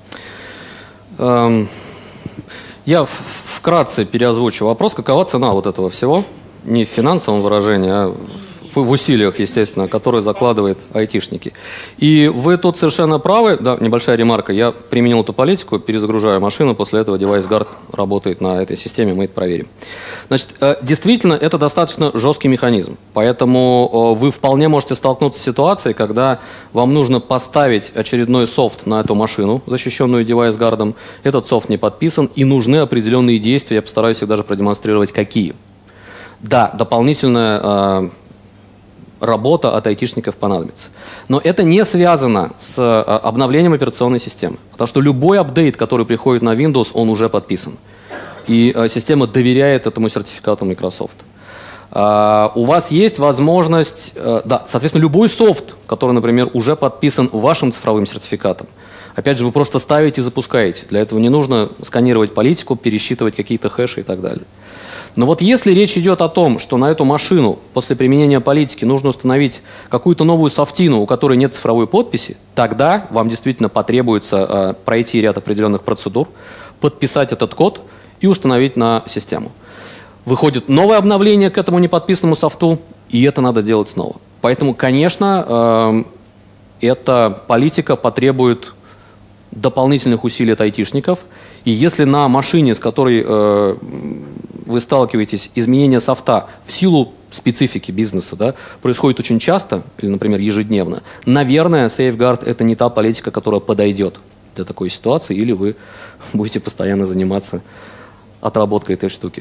Я вкратце переозвучу вопрос. Какова цена вот этого всего? Не в финансовом выражении, а в усилиях, естественно, которые закладывают айтишники. И вы тут совершенно правы, да, небольшая ремарка, я применил эту политику, перезагружаю машину, после этого DeviceGuard работает на этой системе, мы это проверим. Значит, действительно, это достаточно жесткий механизм, поэтому вы вполне можете столкнуться с ситуацией, когда вам нужно поставить очередной софт на эту машину, защищенную DeviceGuard, этот софт не подписан, и нужны определенные действия, я постараюсь их даже продемонстрировать, какие. Да, дополнительная работа от айтишников понадобится. Но это не связано с обновлением операционной системы. Потому что любой апдейт, который приходит на Windows, он уже подписан. И система доверяет этому сертификату Microsoft. У вас есть возможность, да, соответственно, любой софт, который, например, уже подписан вашим цифровым сертификатом, опять же, вы просто ставите и запускаете. Для этого не нужно сканировать политику, пересчитывать какие-то хэши и так далее. Но вот если речь идет о том, что на эту машину после применения политики нужно установить какую-то новую софтину, у которой нет цифровой подписи, тогда вам действительно потребуется пройти ряд определенных процедур, подписать этот код и установить на систему. Выходит новое обновление к этому неподписанному софту, и это надо делать снова. Поэтому, конечно, эта политика потребует дополнительных усилий от айтишников. И если на машине, с которой вы сталкиваетесь, изменение софта в силу специфики бизнеса, да, происходит очень часто, или, например, ежедневно, наверное, Safeguard — это не та политика, которая подойдет для такой ситуации, или вы будете постоянно заниматься отработкой этой штуки.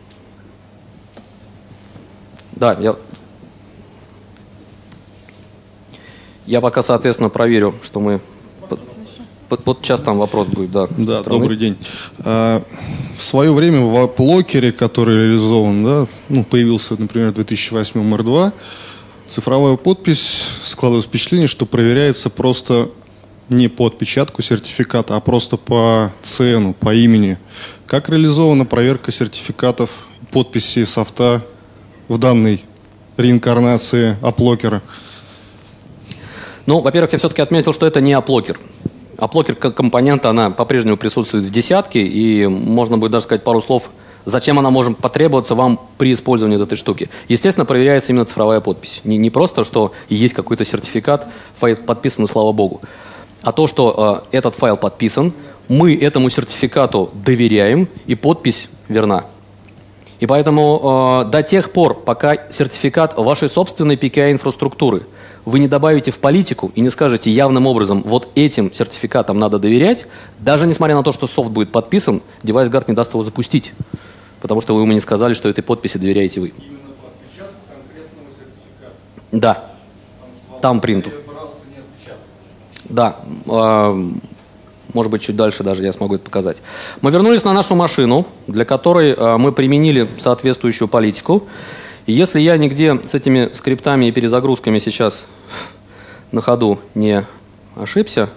Да, я пока, соответственно, проверю, что мы... Вот сейчас там вопрос будет, да. Да, добрый день. В свое время в AppLocker, который реализован, да, ну, появился, например, в 2008 R2, цифровая подпись, складывалось впечатление, что проверяется просто не по отпечатку сертификата, а просто по ЦНу, по имени. Как реализована проверка сертификатов, подписи софта в данной реинкарнации AppLocker? Ну, во-первых, я все-таки отметил, что это не AppLocker. AppLocker как компонента, она по-прежнему присутствует в десятке, и можно будет даже сказать пару слов, зачем она может потребоваться вам при использовании этой штуки. Естественно, проверяется именно цифровая подпись. Не просто, что есть какой-то сертификат, файл подписан, и слава богу, а то, что этот файл подписан, мы этому сертификату доверяем, и подпись верна. И поэтому до тех пор, пока сертификат вашей собственной PKI-инфраструктуры вы не добавите в политику и не скажете явным образом, вот этим сертификатам надо доверять, даже несмотря на то, что софт будет подписан, DeviceGuard не даст его запустить, потому что вы ему не сказали, что этой подписи доверяете вы. Именно по отпечатку конкретного сертификата? Да, там принту. Да, может быть, чуть дальше даже я смогу это показать. Мы вернулись на нашу машину, для которой мы применили соответствующую политику. И если я нигде с этими скриптами и перезагрузками сейчас на ходу не ошибся,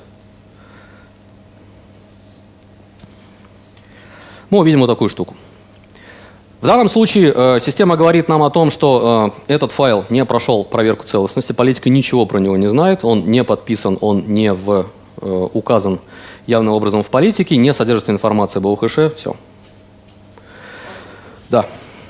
мы увидим вот такую штуку. В данном случае система говорит нам о том, что этот файл не прошел проверку целостности, политика ничего про него не знает, он не подписан, он не указан явным образом в политике, не содержится информация об его хэше, все. Да.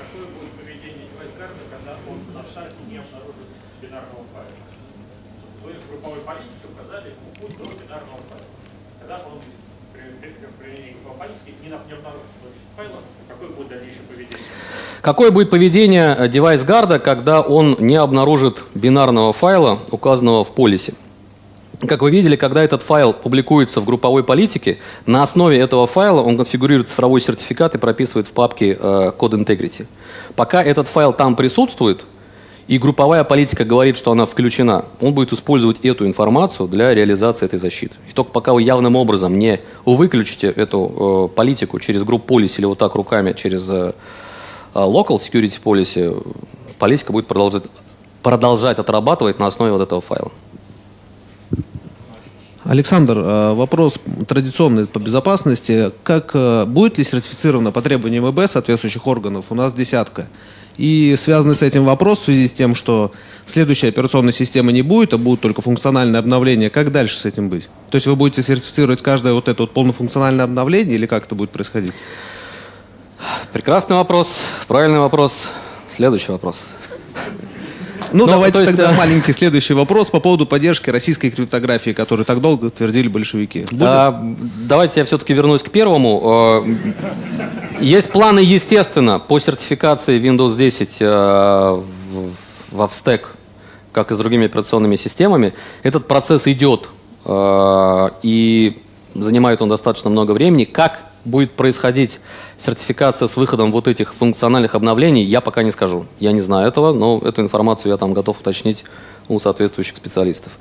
Какое будет поведение DeviceGuard, когда он не обнаружит бинарного файла, указанного в полисе? Как вы видели, когда этот файл публикуется в групповой политике, на основе этого файла он конфигурирует цифровой сертификат и прописывает в папке Code Integrity. Пока этот файл там присутствует, и групповая политика говорит, что она включена, он будет использовать эту информацию для реализации этой защиты. И только пока вы явным образом не выключите эту политику через Group Policy или вот так руками через Local Security Policy, политика будет продолжать отрабатывать на основе вот этого файла. Александр, вопрос традиционный по безопасности. Будет ли сертифицировано по требованиям ЭБ соответствующих органов? У нас десятка. И связанный с этим вопрос в связи с тем, что следующей операционной системы не будет, а будут только функциональные обновления. Как дальше с этим быть? То есть вы будете сертифицировать каждое вот это вот полнофункциональное обновление или как это будет происходить? Прекрасный вопрос, правильный вопрос. Следующий вопрос. Ну, давайте то есть, тогда маленький следующий вопрос по поводу поддержки российской криптографии, которую так долго твердили большевики. Давайте я все-таки вернусь к первому. Есть планы, естественно, по сертификации Windows 10 во VStack, как и с другими операционными системами. Этот процесс идет, и занимает он достаточно много времени. Как будет происходить сертификация с выходом вот этих функциональных обновлений, я пока не скажу. Я не знаю этого, но эту информацию я там готов уточнить у соответствующих специалистов.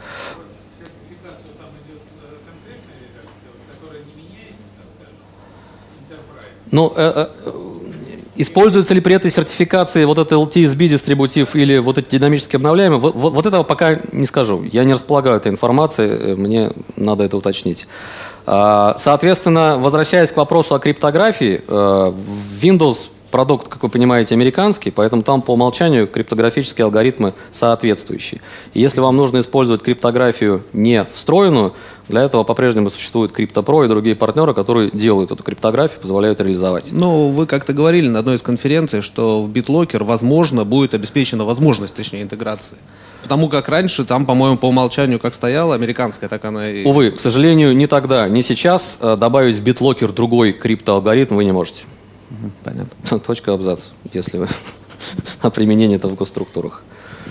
Ну, используется ли при этой сертификации вот это LTSB дистрибутив или вот эти динамически обновляемые, вот этого пока не скажу. Я не располагаю этой информацией, мне надо это уточнить. Соответственно, возвращаясь к вопросу о криптографии, Windows продукт, как вы понимаете, американский, поэтому там по умолчанию криптографические алгоритмы соответствующие. И если вам нужно использовать криптографию не встроенную, для этого по-прежнему существует CryptoPro и другие партнеры, которые делают эту криптографию, позволяют реализовать. Ну, вы как-то говорили на одной из конференций, что в BitLocker, возможно, будет обеспечена возможность, точнее, интеграции. Потому как раньше там, по-моему, по умолчанию как стояла американская, так она и... Увы, к сожалению, ни тогда, ни сейчас добавить в BitLocker другой криптоалгоритм вы не можете. Понятно. Точка, абзац, если вы о применении это в госструктурах.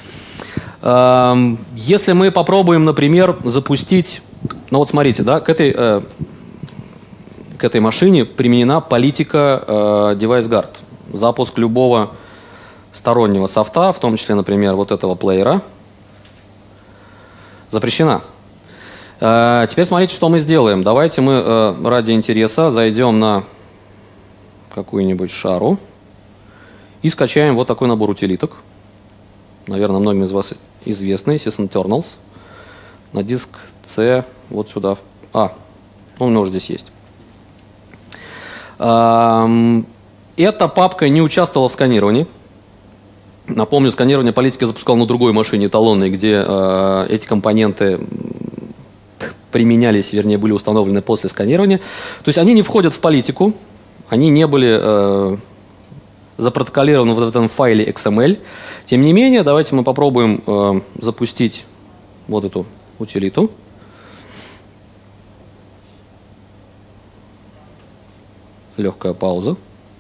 Если мы попробуем, например, запустить... Ну вот смотрите, да, к этой машине применена политика DeviceGuard. Запуск любого стороннего софта, в том числе, например, вот этого плеера, запрещена. Теперь смотрите, что мы сделаем. Давайте мы ради интереса зайдем на какую-нибудь шару и скачаем вот такой набор утилиток. Наверное, многим из вас известный, sysinternals. На диск C вот сюда. Он у меня уже здесь есть. Эта папка не участвовала в сканировании. Напомню, сканирование политики запускал на другой машине эталонной, где эти компоненты применялись, вернее, были установлены после сканирования. То есть они не входят в политику, они не были запротоколированы в этом файле XML. Тем не менее, давайте мы попробуем запустить вот эту утилиту. Легкая пауза.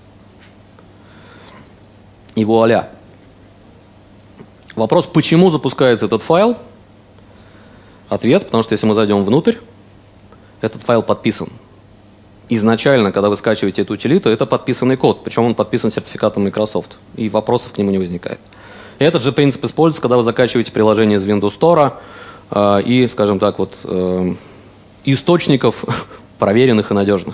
И вуаля. Вопрос, почему запускается этот файл? Ответ, потому что если мы зайдем внутрь, этот файл подписан. Изначально, когда вы скачиваете эту утилиту, это подписанный код, причем он подписан сертификатом Microsoft, и вопросов к нему не возникает. И этот же принцип используется, когда вы закачиваете приложение из Windows Store и, скажем так, вот источников проверенных и надежных.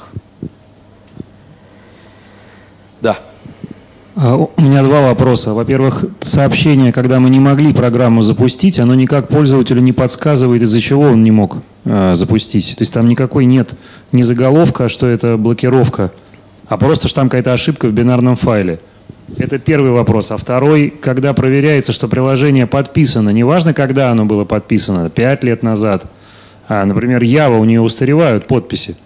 Да. У меня два вопроса. Во-первых, сообщение, когда мы не могли программу запустить, оно никак пользователю не подсказывает, из-за чего он не мог запустить. То есть там никакой нет не заголовка, что это блокировка, а просто что там какая-то ошибка в бинарном файле. Это первый вопрос. А второй, когда проверяется, что приложение подписано, неважно, когда оно было подписано, 5 лет назад, например, Java, у нее устаревают подписи.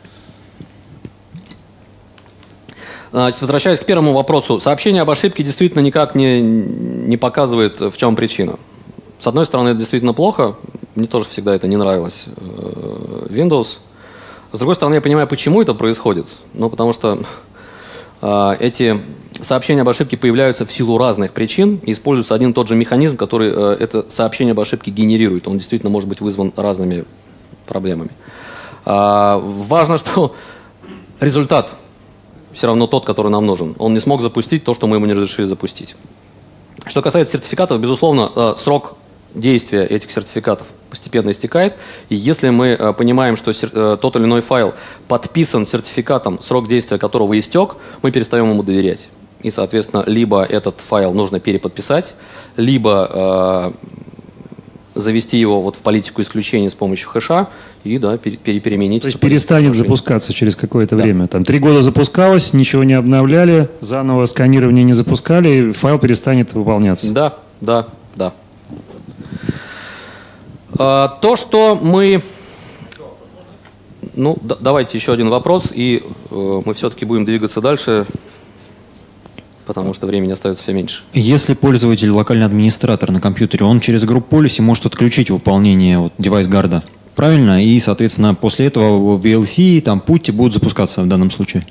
Возвращаясь к первому вопросу, сообщение об ошибке действительно никак не показывает, в чем причина. С одной стороны, это действительно плохо, мне тоже всегда это не нравилось, Windows. С другой стороны, я понимаю, почему это происходит. Ну, потому что эти сообщения об ошибке появляются в силу разных причин, и используется один и тот же механизм, который это сообщение об ошибке генерирует. Он действительно может быть вызван разными проблемами. Важно, что результат все равно тот, который нам нужен. Он не смог запустить то, что мы ему не разрешили запустить. Что касается сертификатов, безусловно, срок действия этих сертификатов постепенно истекает. И если мы понимаем, что тот или иной файл подписан сертификатом, срок действия которого истек, мы перестаем ему доверять. И, соответственно, либо этот файл нужно переподписать, либо завести его вот в политику исключения с помощью хэша и переменить. То есть перестанет запускаться через какое-то время. Там 3 года запускалось, ничего не обновляли, заново сканирование не запускали, и файл перестанет выполняться. Да. То, что мы... Ну, давайте еще один вопрос, и мы все-таки будем двигаться дальше, потому что времени остается все меньше. Если пользователь локальный администратор на компьютере, он через группу Policy может отключить выполнение девайс-гарда. Правильно? И, соответственно, после этого VLC, там, PuTTY будут запускаться в данном случае.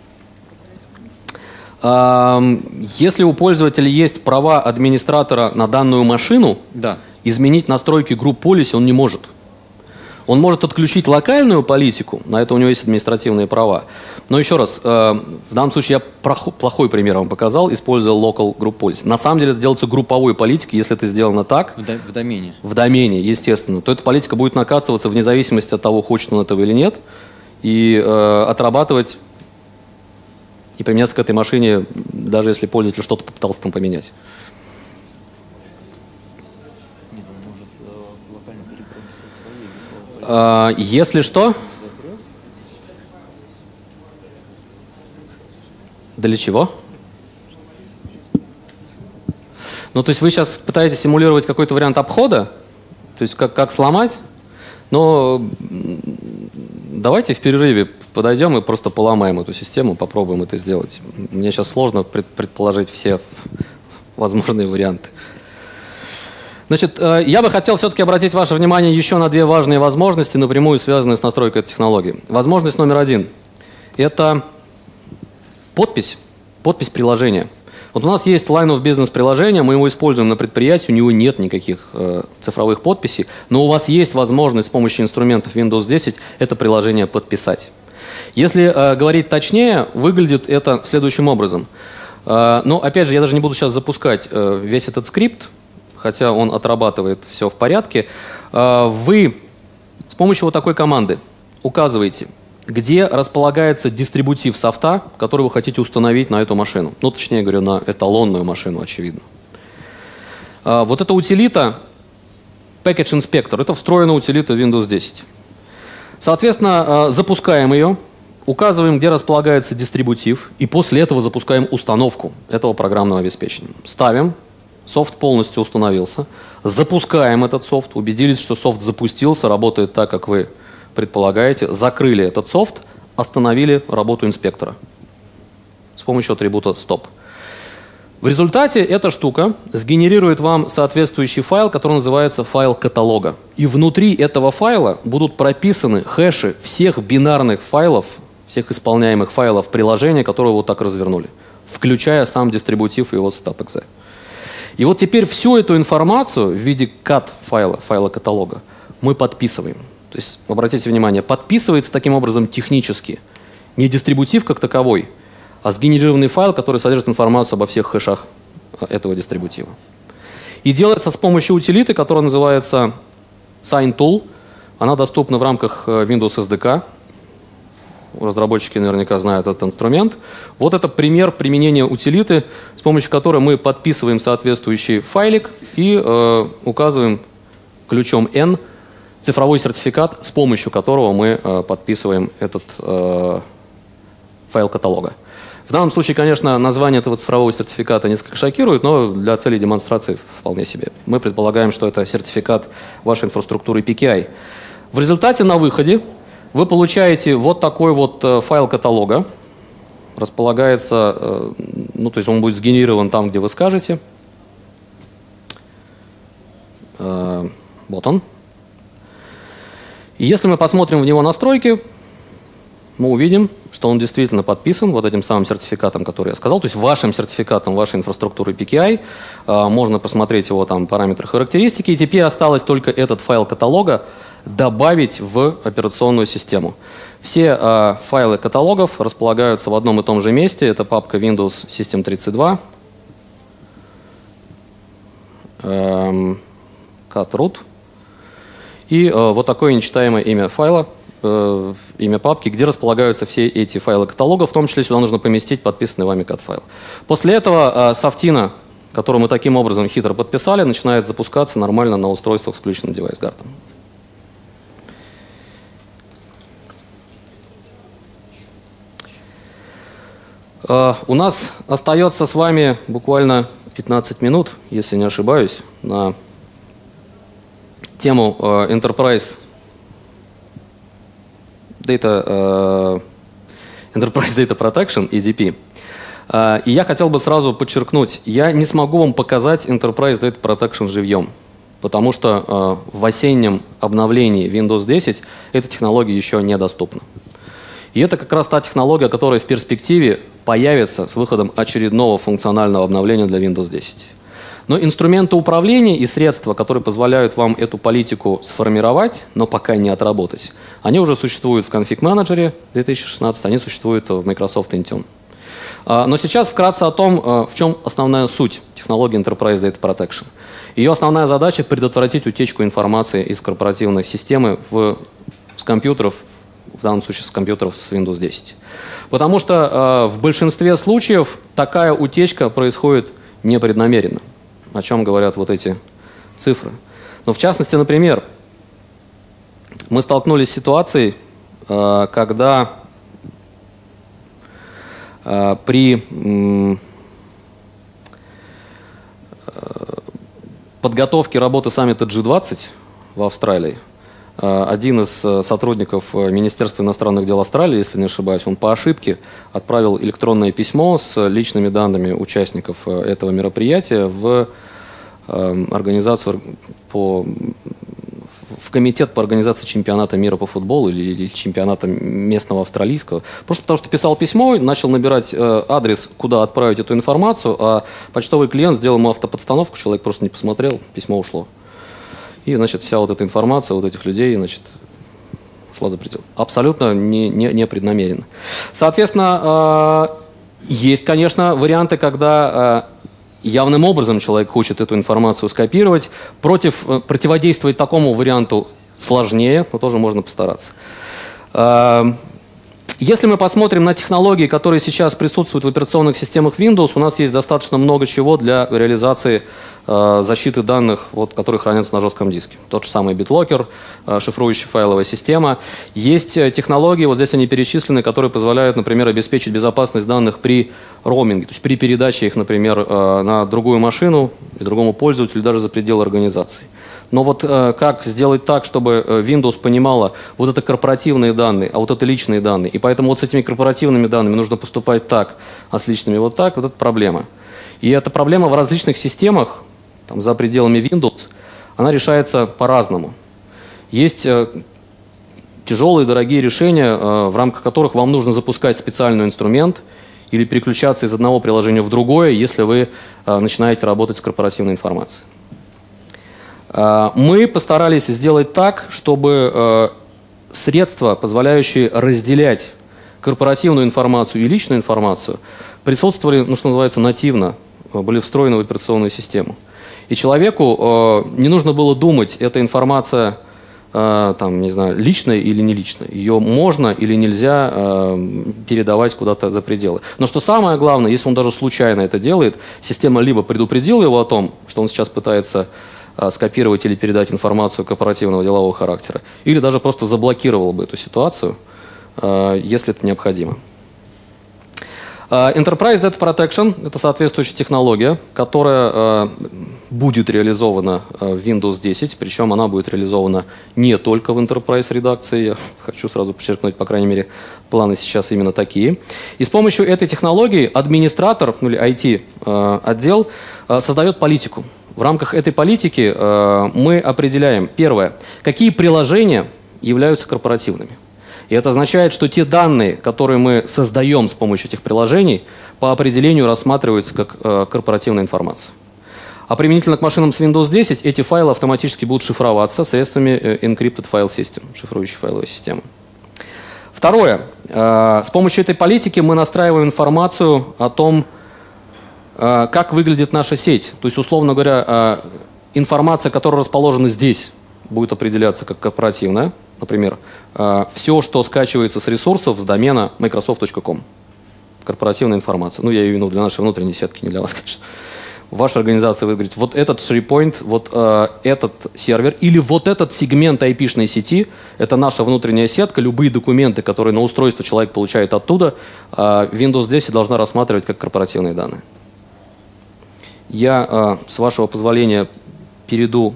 Если у пользователя есть права администратора на данную машину, Да. изменить настройки групп Policy он не может. Он может отключить локальную политику, на это у него есть административные права. Но еще раз, в данном случае я плохой пример вам показал, использовал local group policy. На самом деле это делается групповой политикой, если это сделано так. В домене. В домене, естественно. То эта политика будет накатываться вне зависимости от того, хочет он этого или нет, и отрабатывать и применяться к этой машине, даже если пользователь что-то попытался там поменять. Если что? Для чего? Ну, то есть вы сейчас пытаетесь симулировать какой-то вариант обхода? То есть как сломать? Но давайте в перерыве подойдем и просто поломаем эту систему, попробуем это сделать. Мне сейчас сложно предположить все возможные варианты. Значит, я бы хотел все-таки обратить ваше внимание еще на две важные возможности, напрямую связанные с настройкой этой технологии. Возможность номер один – это подпись приложения. Вот у нас есть Line of Business приложение, мы его используем на предприятии, у него нет никаких цифровых подписей, но у вас есть возможность с помощью инструментов Windows 10 это приложение подписать. Если говорить точнее, выглядит это следующим образом. Но опять же, я даже не буду сейчас запускать весь этот скрипт, хотя он отрабатывает все в порядке. Вы с помощью вот такой команды указываете, где располагается дистрибутив софта, который вы хотите установить на эту машину. Ну, точнее говоря, на эталонную машину, очевидно. Вот эта утилита Package Inspector, это встроенная утилита Windows 10. Соответственно, запускаем ее, указываем, где располагается дистрибутив, и после этого запускаем установку этого программного обеспечения. Ставим, софт полностью установился, запускаем этот софт, убедились, что софт запустился, работает так, как вы предполагаете, закрыли этот софт, остановили работу инспектора с помощью атрибута stop. В результате эта штука сгенерирует вам соответствующий файл, который называется файл каталога. И внутри этого файла будут прописаны хэши всех бинарных файлов, всех исполняемых файлов приложения, которые вот так развернули, включая сам дистрибутив и его setup.exe. И вот теперь всю эту информацию в виде cat файла каталога мы подписываем. То есть, обратите внимание, подписывается таким образом технически не дистрибутив как таковой, а сгенерированный файл, который содержит информацию обо всех хэшах этого дистрибутива. И делается с помощью утилиты, которая называется SignTool. Она доступна в рамках Windows SDK. Разработчики наверняка знают этот инструмент. Вот это пример применения утилиты, с помощью которой мы подписываем соответствующий файлик и указываем ключом N цифровой сертификат, с помощью которого мы подписываем этот файл каталога. В данном случае, конечно, название этого цифрового сертификата несколько шокирует, но для целей демонстрации вполне себе. Мы предполагаем, что это сертификат вашей инфраструктуры PKI. В результате на выходе вы получаете вот такой вот файл каталога. Располагается, ну, то есть он будет сгенерирован там, где вы скажете. Вот он. И если мы посмотрим в него настройки, мы увидим, что он действительно подписан вот этим самым сертификатом, который я сказал, то есть вашим сертификатом вашей инфраструктуры PKI. Можно посмотреть его там параметры характеристики. И теперь осталось только этот файл каталога добавить в операционную систему. Все файлы каталогов располагаются в одном и том же месте. Это папка Windows System 32. Cat root. И вот такое нечитаемое имя файла, имя папки, где располагаются все эти файлы каталога, в том числе сюда нужно поместить подписанный вами cat-файл. После этого софтина, которую мы таким образом хитро подписали, начинает запускаться нормально на устройствах с включенным девайс-гардом. У нас остается с вами буквально 15 минут, если не ошибаюсь, на тему Enterprise Data Protection, EDP. И я хотел бы сразу подчеркнуть, я не смогу вам показать Enterprise Data Protection живьем, потому что в осеннем обновлении Windows 10 эта технология еще недоступна. И это как раз та технология, которая в перспективе появится с выходом очередного функционального обновления для Windows 10. Но инструменты управления и средства, которые позволяют вам эту политику сформировать, но пока не отработать, они уже существуют в Config Manager 2016, они существуют в Microsoft Intune. Но сейчас вкратце о том, в чем основная суть технологии Enterprise Data Protection. Ее основная задача — предотвратить утечку информации из корпоративной системы с компьютеров, в данном случае с компьютеров с Windows 10. Потому что в большинстве случаев такая утечка происходит непреднамеренно, о чем говорят вот эти цифры. Но в частности, например, мы столкнулись с ситуацией, когда при подготовке работы саммита G20 в Австралии один из сотрудников Министерства иностранных дел Австралии, если не ошибаюсь, он по ошибке отправил электронное письмо с личными данными участников этого мероприятия в организацию в комитет по организации чемпионата мира по футболу или чемпионата местного австралийского. Просто потому что писал письмо, начал набирать адрес, куда отправить эту информацию, а почтовый клиент сделал ему автоподстановку, человек просто не посмотрел, письмо ушло. И, значит, вся вот эта информация вот этих людей, значит, ушла за предел. Абсолютно непреднамеренно. Соответственно, есть, конечно, варианты, когда явным образом человек хочет эту информацию скопировать. Противодействовать такому варианту сложнее, но тоже можно постараться. Если мы посмотрим на технологии, которые сейчас присутствуют в операционных системах Windows, у нас есть достаточно много чего для реализации защиты данных, которые хранятся на жестком диске. Тот же самый BitLocker, шифрующая файловая система. Есть технологии, вот здесь они перечислены, которые позволяют, например, обеспечить безопасность данных при роуминге, то есть при передаче их, например, на другую машину и другому пользователю, даже за пределы организации. Но вот как сделать так, чтобы Windows понимала, вот это корпоративные данные, а вот это личные данные. И поэтому вот с этими корпоративными данными нужно поступать так, а с личными вот так, вот это проблема. И эта проблема в различных системах, там, за пределами Windows, она решается по-разному. Есть тяжелые, дорогие решения, в рамках которых вам нужно запускать специальный инструмент или переключаться из одного приложения в другое, если вы начинаете работать с корпоративной информацией. Мы постарались сделать так, чтобы средства, позволяющие разделять корпоративную информацию и личную информацию, присутствовали, что называется, нативно, были встроены в операционную систему. И человеку не нужно было думать, эта информация не знаю, личная или не личная. Ее можно или нельзя передавать куда-то за пределы. Но что самое главное, если он даже случайно это делает, система либо предупредила его о том, что он сейчас пытается скопировать или передать информацию корпоративного делового характера, или даже просто заблокировала бы эту ситуацию, если это необходимо. Enterprise Data Protection – это соответствующая технология, которая будет реализована в Windows 10, причем она будет реализована не только в Enterprise редакции, я хочу сразу подчеркнуть, по крайней мере, планы сейчас именно такие. И с помощью этой технологии администратор, или IT-отдел, создает политику. В рамках этой политики мы определяем, первое, какие приложения являются корпоративными. И это означает, что те данные, которые мы создаем с помощью этих приложений, по определению рассматриваются как корпоративная информация. А применительно к машинам с Windows 10 эти файлы автоматически будут шифроваться средствами Encrypted File System, шифрующей файловой системы. Второе. С помощью этой политики мы настраиваем информацию о том, как выглядит наша сеть. То есть, условно говоря, информация, которая расположена здесь, будет определяться как корпоративная. Например, все, что скачивается с ресурсов с домена microsoft.com. Корпоративная информация. Ну, я ее имею для нашей внутренней сетки, не для вас, конечно. В вашей организации вы говорите, вот этот SharePoint, вот этот сервер или вот этот сегмент IP-шной сети, это наша внутренняя сетка, любые документы, которые на устройство человек получает оттуда, Windows 10 должна рассматривать как корпоративные данные. Я, с вашего позволения, перейду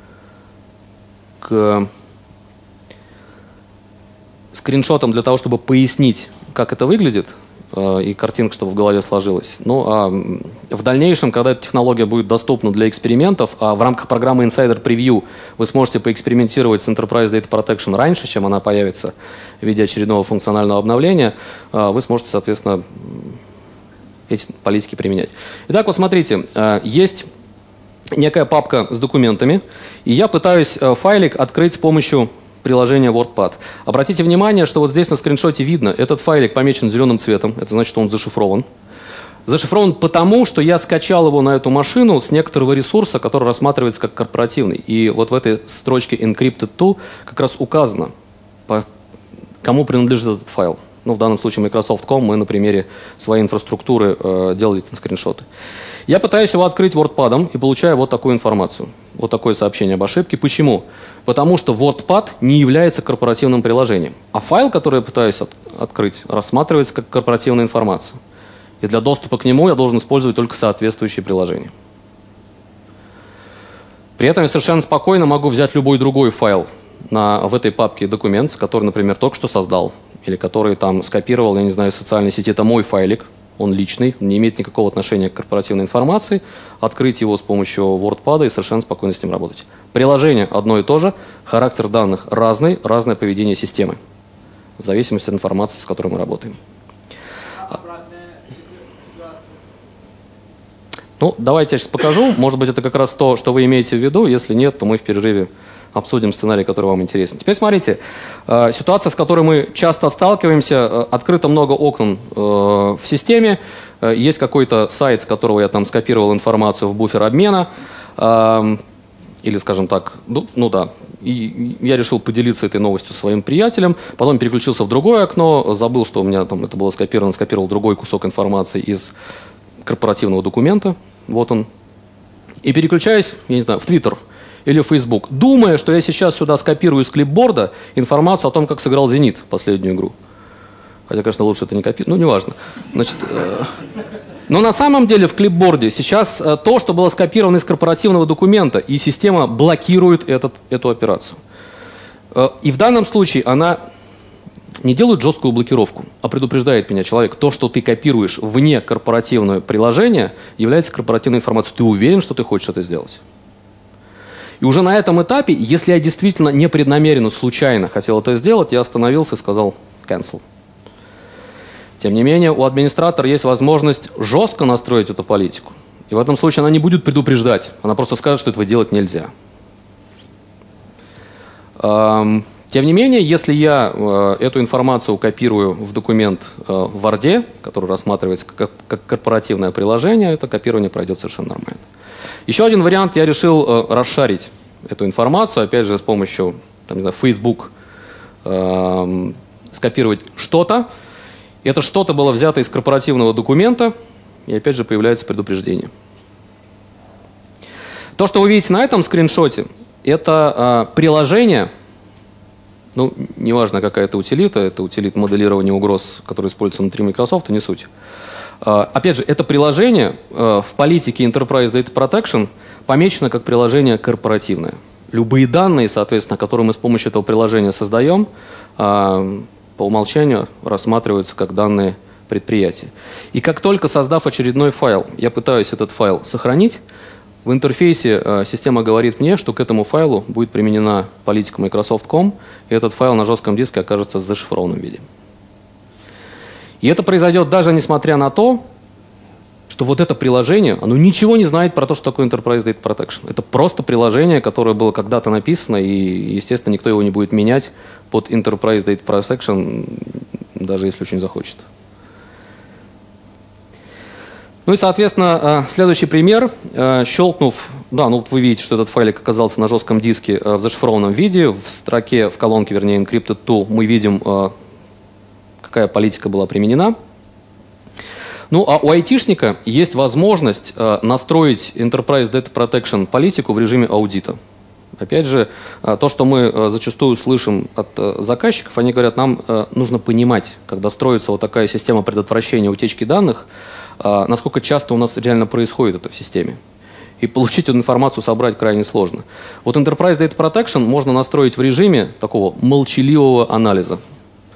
к скриншотам для того, чтобы пояснить, как это выглядит. и картинка, чтобы в голове сложилась. Ну, а в дальнейшем, когда эта технология будет доступна для экспериментов, а в рамках программы Insider Preview вы сможете поэкспериментировать с Enterprise Data Protection раньше, чем она появится в виде очередного функционального обновления, вы сможете, соответственно, эти политики применять. Итак, вот смотрите, есть некая папка с документами, и я пытаюсь файлик открыть с помощью приложение WordPad. Обратите внимание, что вот здесь на скриншоте видно, этот файлик помечен зеленым цветом, это значит, что он зашифрован. Зашифрован потому, что я скачал его на эту машину с некоторого ресурса, который рассматривается как корпоративный. И вот в этой строчке Encrypted to как раз указано, кому принадлежит этот файл. Ну, в данном случае Microsoft.com, мы на примере своей инфраструктуры делали эти скриншоты. Я пытаюсь его открыть WordPad и получаю вот такую информацию, вот такое сообщение об ошибке. Почему? Потому что WordPad не является корпоративным приложением, а файл, который я пытаюсь открыть, рассматривается как корпоративная информация. И для доступа к нему я должен использовать только соответствующие приложения. При этом я совершенно спокойно могу взять любой другой файл в этой папке Documents, который, например, только что создал, или который там скопировал, я не знаю, в социальной сети. Это мой файлик. Он личный, не имеет никакого отношения к корпоративной информации, открыть его с помощью WordPad и совершенно спокойно с ним работать. Приложение одно и то же, характер данных разный, разное поведение системы, в зависимости от информации, с которой мы работаем. Ну, давайте я сейчас покажу. Может быть, это как раз то, что вы имеете в виду. Если нет, то мы в перерыве обсудим сценарий, который вам интересен. Теперь смотрите, ситуация, с которой мы часто сталкиваемся, открыто много окон в системе, есть какой-то сайт, с которого я там скопировал информацию в буфер обмена, или, скажем так, ну да, и я решил поделиться этой новостью со своим приятелем, потом переключился в другое окно, забыл, что у меня там это было скопировано, скопировал другой кусок информации из корпоративного документа, вот он, и переключаюсь, я не знаю, в Twitter или в Facebook, думая, что я сейчас сюда скопирую с клипборда информацию о том, как сыграл «Зенит» последнюю игру. Хотя, конечно, лучше это не копировать, ну, неважно. Значит, но на самом деле в клипборде сейчас то, что было скопировано из корпоративного документа, и система блокирует эту операцию. И в данном случае она не делает жесткую блокировку, а предупреждает меня человек, то, что ты копируешь вне корпоративного приложения, является корпоративной информацией. Ты уверен, что ты хочешь это сделать? И уже на этом этапе, если я действительно непреднамеренно, случайно хотел это сделать, я остановился и сказал «cancel». Тем не менее, у администратора есть возможность жестко настроить эту политику. И в этом случае она не будет предупреждать, она просто скажет, что этого делать нельзя. Тем не менее, если я эту информацию копирую в документ в Word, который рассматривается как корпоративное приложение, это копирование пройдет совершенно нормально. Еще один вариант, я решил расшарить эту информацию, опять же, с помощью, там, не знаю, Facebook, скопировать что-то. Это что-то было взято из корпоративного документа, и опять же появляется предупреждение. То, что вы видите на этом скриншоте, это приложение, ну, неважно, какая это утилита моделирования угроз, которая используется внутри Microsoft, не суть. Опять же, это приложение в политике Enterprise Data Protection помечено как приложение корпоративное. Любые данные, соответственно, которые мы с помощью этого приложения создаем, по умолчанию рассматриваются как данные предприятия. И как только, создав очередной файл, я пытаюсь этот файл сохранить, в интерфейсе система говорит мне, что к этому файлу будет применена политика Microsoft.com, и этот файл на жестком диске окажется в зашифрованном виде. И это произойдет даже несмотря на то, что вот это приложение, оно ничего не знает про то, что такое Enterprise Data Protection. Это просто приложение, которое было когда-то написано, и, естественно, никто его не будет менять под Enterprise Data Protection, даже если очень захочет. Ну и, соответственно, следующий пример. Щелкнув, да, ну вот вы видите, что этот файлик оказался на жестком диске в зашифрованном виде. В строке, в колонке, вернее, Encrypted to, мы видим, какая политика была применена. Ну, а у айтишника есть возможность настроить Enterprise Data Protection политику в режиме аудита. Опять же, то, что мы зачастую слышим от заказчиков, они говорят, нам нужно понимать, когда строится вот такая система предотвращения утечки данных, насколько часто у нас реально происходит это в системе. И получить эту информацию, собрать крайне сложно. Вот Enterprise Data Protection можно настроить в режиме такого молчаливого анализа.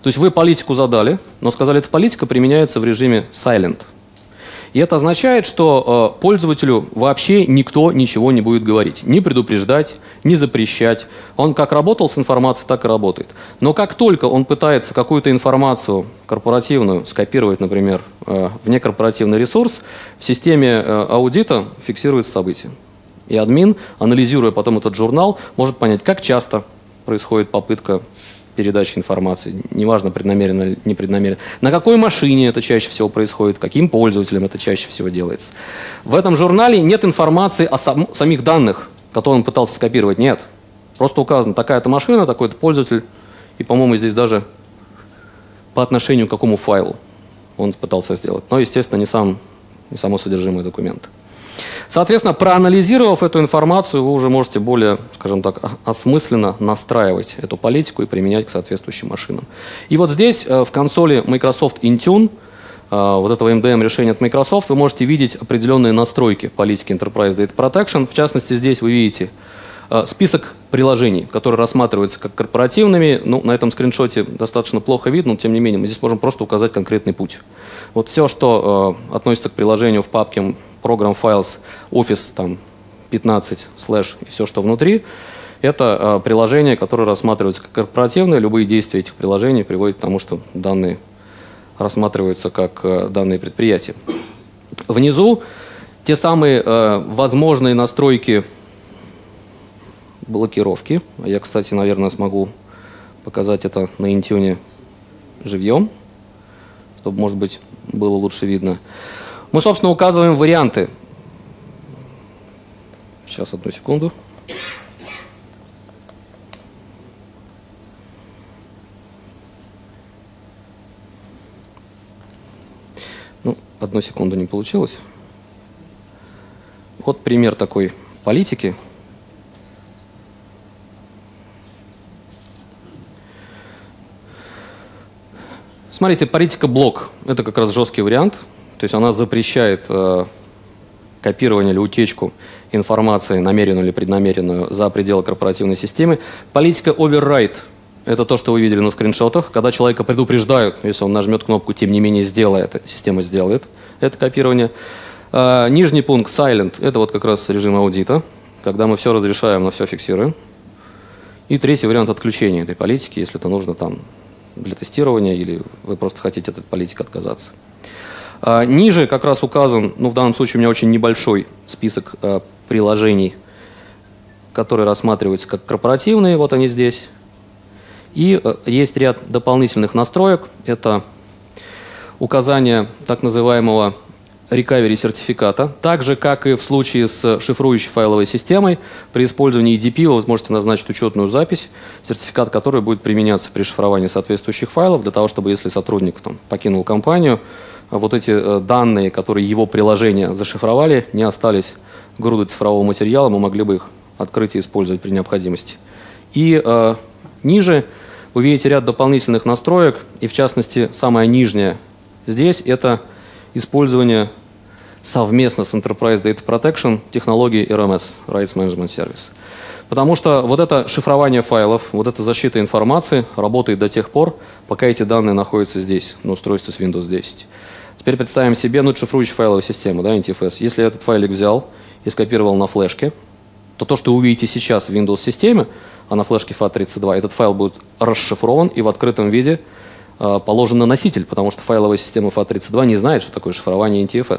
То есть вы политику задали, но сказали, эта политика применяется в режиме silent. И это означает, что пользователю вообще никто ничего не будет говорить. Не предупреждать, не запрещать. Он как работал с информацией, так и работает. Но как только он пытается какую-то информацию корпоративную скопировать, например, в некорпоративный ресурс, в системе аудита фиксируется событие. И админ, анализируя потом этот журнал, может понять, как часто происходит попытка передачи информации, неважно, преднамеренно или непреднамеренно. На какой машине это чаще всего происходит, каким пользователем это чаще всего делается. В этом журнале нет информации о самих данных, которые он пытался скопировать. Нет. Просто указана такая-то машина, такой-то пользователь. И, по-моему, здесь даже по отношению к какому файлу он пытался сделать. Но, естественно, не само содержимое документа. Соответственно, проанализировав эту информацию, вы уже можете более, скажем так, осмысленно настраивать эту политику и применять к соответствующим машинам. И вот здесь, в консоли Microsoft Intune, вот этого MDM решения от Microsoft, вы можете видеть определенные настройки политики Enterprise Data Protection. В частности, здесь вы видите список приложений, которые рассматриваются как корпоративными. Ну, на этом скриншоте достаточно плохо видно, но тем не менее мы здесь можем просто указать конкретный путь. Вот все, что относится к приложению в папке Program Files Office там, 15/ и все, что внутри, это приложения, которые рассматриваются как корпоративные. Любые действия этих приложений приводят к тому, что данные рассматриваются как данные предприятия. Внизу те самые возможные настройки блокировки. Я, кстати, наверное, смогу показать это на Intune живьем, чтобы, может быть, было лучше видно. Мы, собственно, указываем варианты. Сейчас, одну секунду. Ну, одну секунду не получилось. Вот пример такой политики. Смотрите, политика блок – это как раз жесткий вариант. То есть она запрещает копирование или утечку информации, намеренную или преднамеренную, за пределы корпоративной системы. Политика override – это то, что вы видели на скриншотах. Когда человека предупреждают, если он нажмет кнопку, тем не менее сделает, система сделает это копирование. Нижний пункт silent – это вот как раз режим аудита, когда мы все разрешаем, но все фиксируем. И третий вариант отключения этой политики, если это нужно там для тестирования, или вы просто хотите от этой политики отказаться. Ниже как раз указан, ну в данном случае у меня очень небольшой список приложений, которые рассматриваются как корпоративные, вот они здесь. И есть ряд дополнительных настроек, это указание так называемого recovery сертификата. Так же, как и в случае с шифрующей файловой системой, при использовании EDP вы можете назначить учетную запись, сертификат который будет применяться при шифровании соответствующих файлов, для того, чтобы если сотрудник там покинул компанию, вот эти данные, которые его приложения зашифровали, не остались грудой цифрового материала, мы могли бы их открыть и использовать при необходимости. И ниже вы видите ряд дополнительных настроек, и в частности, самая нижняя здесь – это использование совместно с Enterprise Data Protection технологии RMS, Rights Management Service. Потому что вот это шифрование файлов, вот эта защита информации работает до тех пор, пока эти данные находятся здесь, на устройстве с Windows 10. Теперь представим себе, ну, это шифрующая файловая система, да, NTFS. Если я этот файлик взял и скопировал на флешке, то то, что вы увидите сейчас в Windows-системе, а на флешке FAT32, этот файл будет расшифрован и в открытом виде положен на носитель, потому что файловая система FAT32 не знает, что такое шифрование NTFS.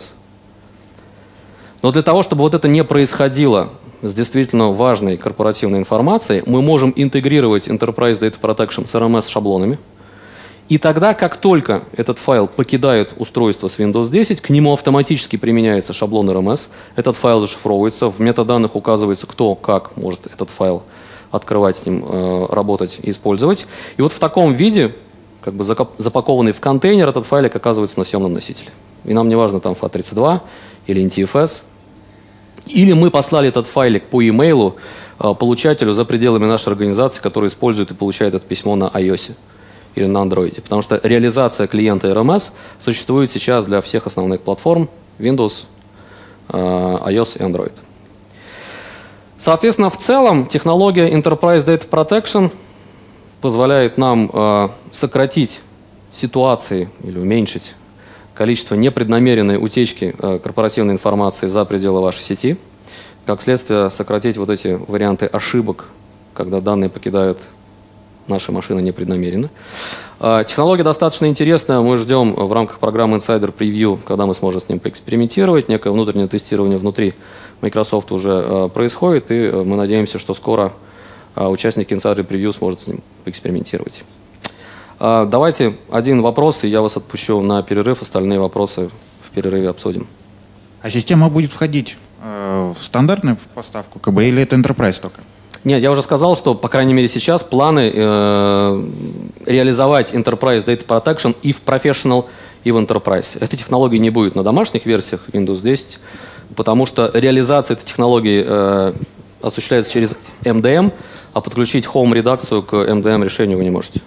Но для того, чтобы вот это не происходило с действительно важной корпоративной информацией, мы можем интегрировать Enterprise Data Protection с RMS-шаблонами. И тогда, как только этот файл покидает устройство с Windows 10, к нему автоматически применяется шаблон RMS, этот файл зашифровывается, в метаданных указывается, кто, как может этот файл открывать, с ним работать и использовать. И вот в таком виде, как бы запакованный в контейнер, этот файлик оказывается на съемном носителе. И нам не важно, там FAT32 или NTFS. Или мы послали этот файлик по имейлу получателю за пределами нашей организации, который использует и получает это письмо на iOS или на Android. Потому что реализация клиента RMS существует сейчас для всех основных платформ Windows, iOS и Android. Соответственно, в целом технология Enterprise Data Protection позволяет нам сократить ситуации или уменьшить количество непреднамеренной утечки корпоративной информации за пределы вашей сети. Как следствие, сократить вот эти варианты ошибок, когда данные покидают наши машины непреднамеренно. Технология достаточно интересная. Мы ждем в рамках программы Insider Preview, когда мы сможем с ним поэкспериментировать. Некое внутреннее тестирование внутри Microsoft уже происходит, и мы надеемся, что скоро участники Insider Preview смогут с ним поэкспериментировать. Давайте один вопрос, и я вас отпущу на перерыв. Остальные вопросы в перерыве обсудим. А система будет входить в стандартную поставку КБ или это Enterprise только? Нет, я уже сказал, что, по крайней мере, сейчас планы реализовать Enterprise Data Protection и в Professional, и в Enterprise. Этой технологии не будет на домашних версиях Windows 10, потому что реализация этой технологии осуществляется через MDM, а подключить Home-редакцию к MDM решению вы не можете.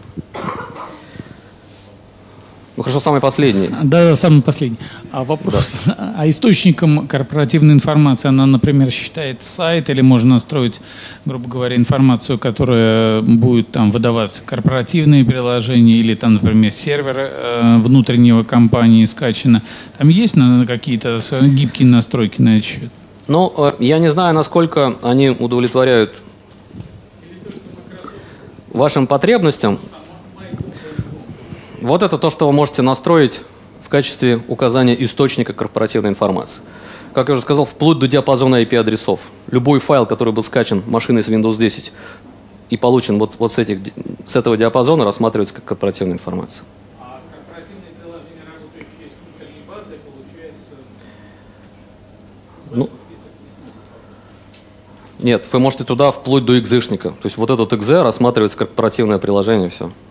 Ну хорошо, самый последний. Да, самый последний. А вопрос, да. А источником корпоративной информации, она, например, считает сайт, или можно настроить, грубо говоря, информацию, которая будет там выдаваться корпоративные приложения, или там, например, сервер внутреннего компании скачано. Там есть какие-то гибкие настройки на этот счет? Ну, я не знаю, насколько они удовлетворяют вашим потребностям. Вот это то, что вы можете настроить в качестве указания источника корпоративной информации. Как я уже сказал, вплоть до диапазона IP-адресов. Любой файл, который был скачан машиной с Windows 10 и получен вот с этого диапазона, рассматривается как корпоративная информация. А корпоративные приложения работающие с внутренней базой, получается... Ну, нет, вы можете туда вплоть до экзешника. То есть вот этот экзе рассматривается как корпоративное приложение, все.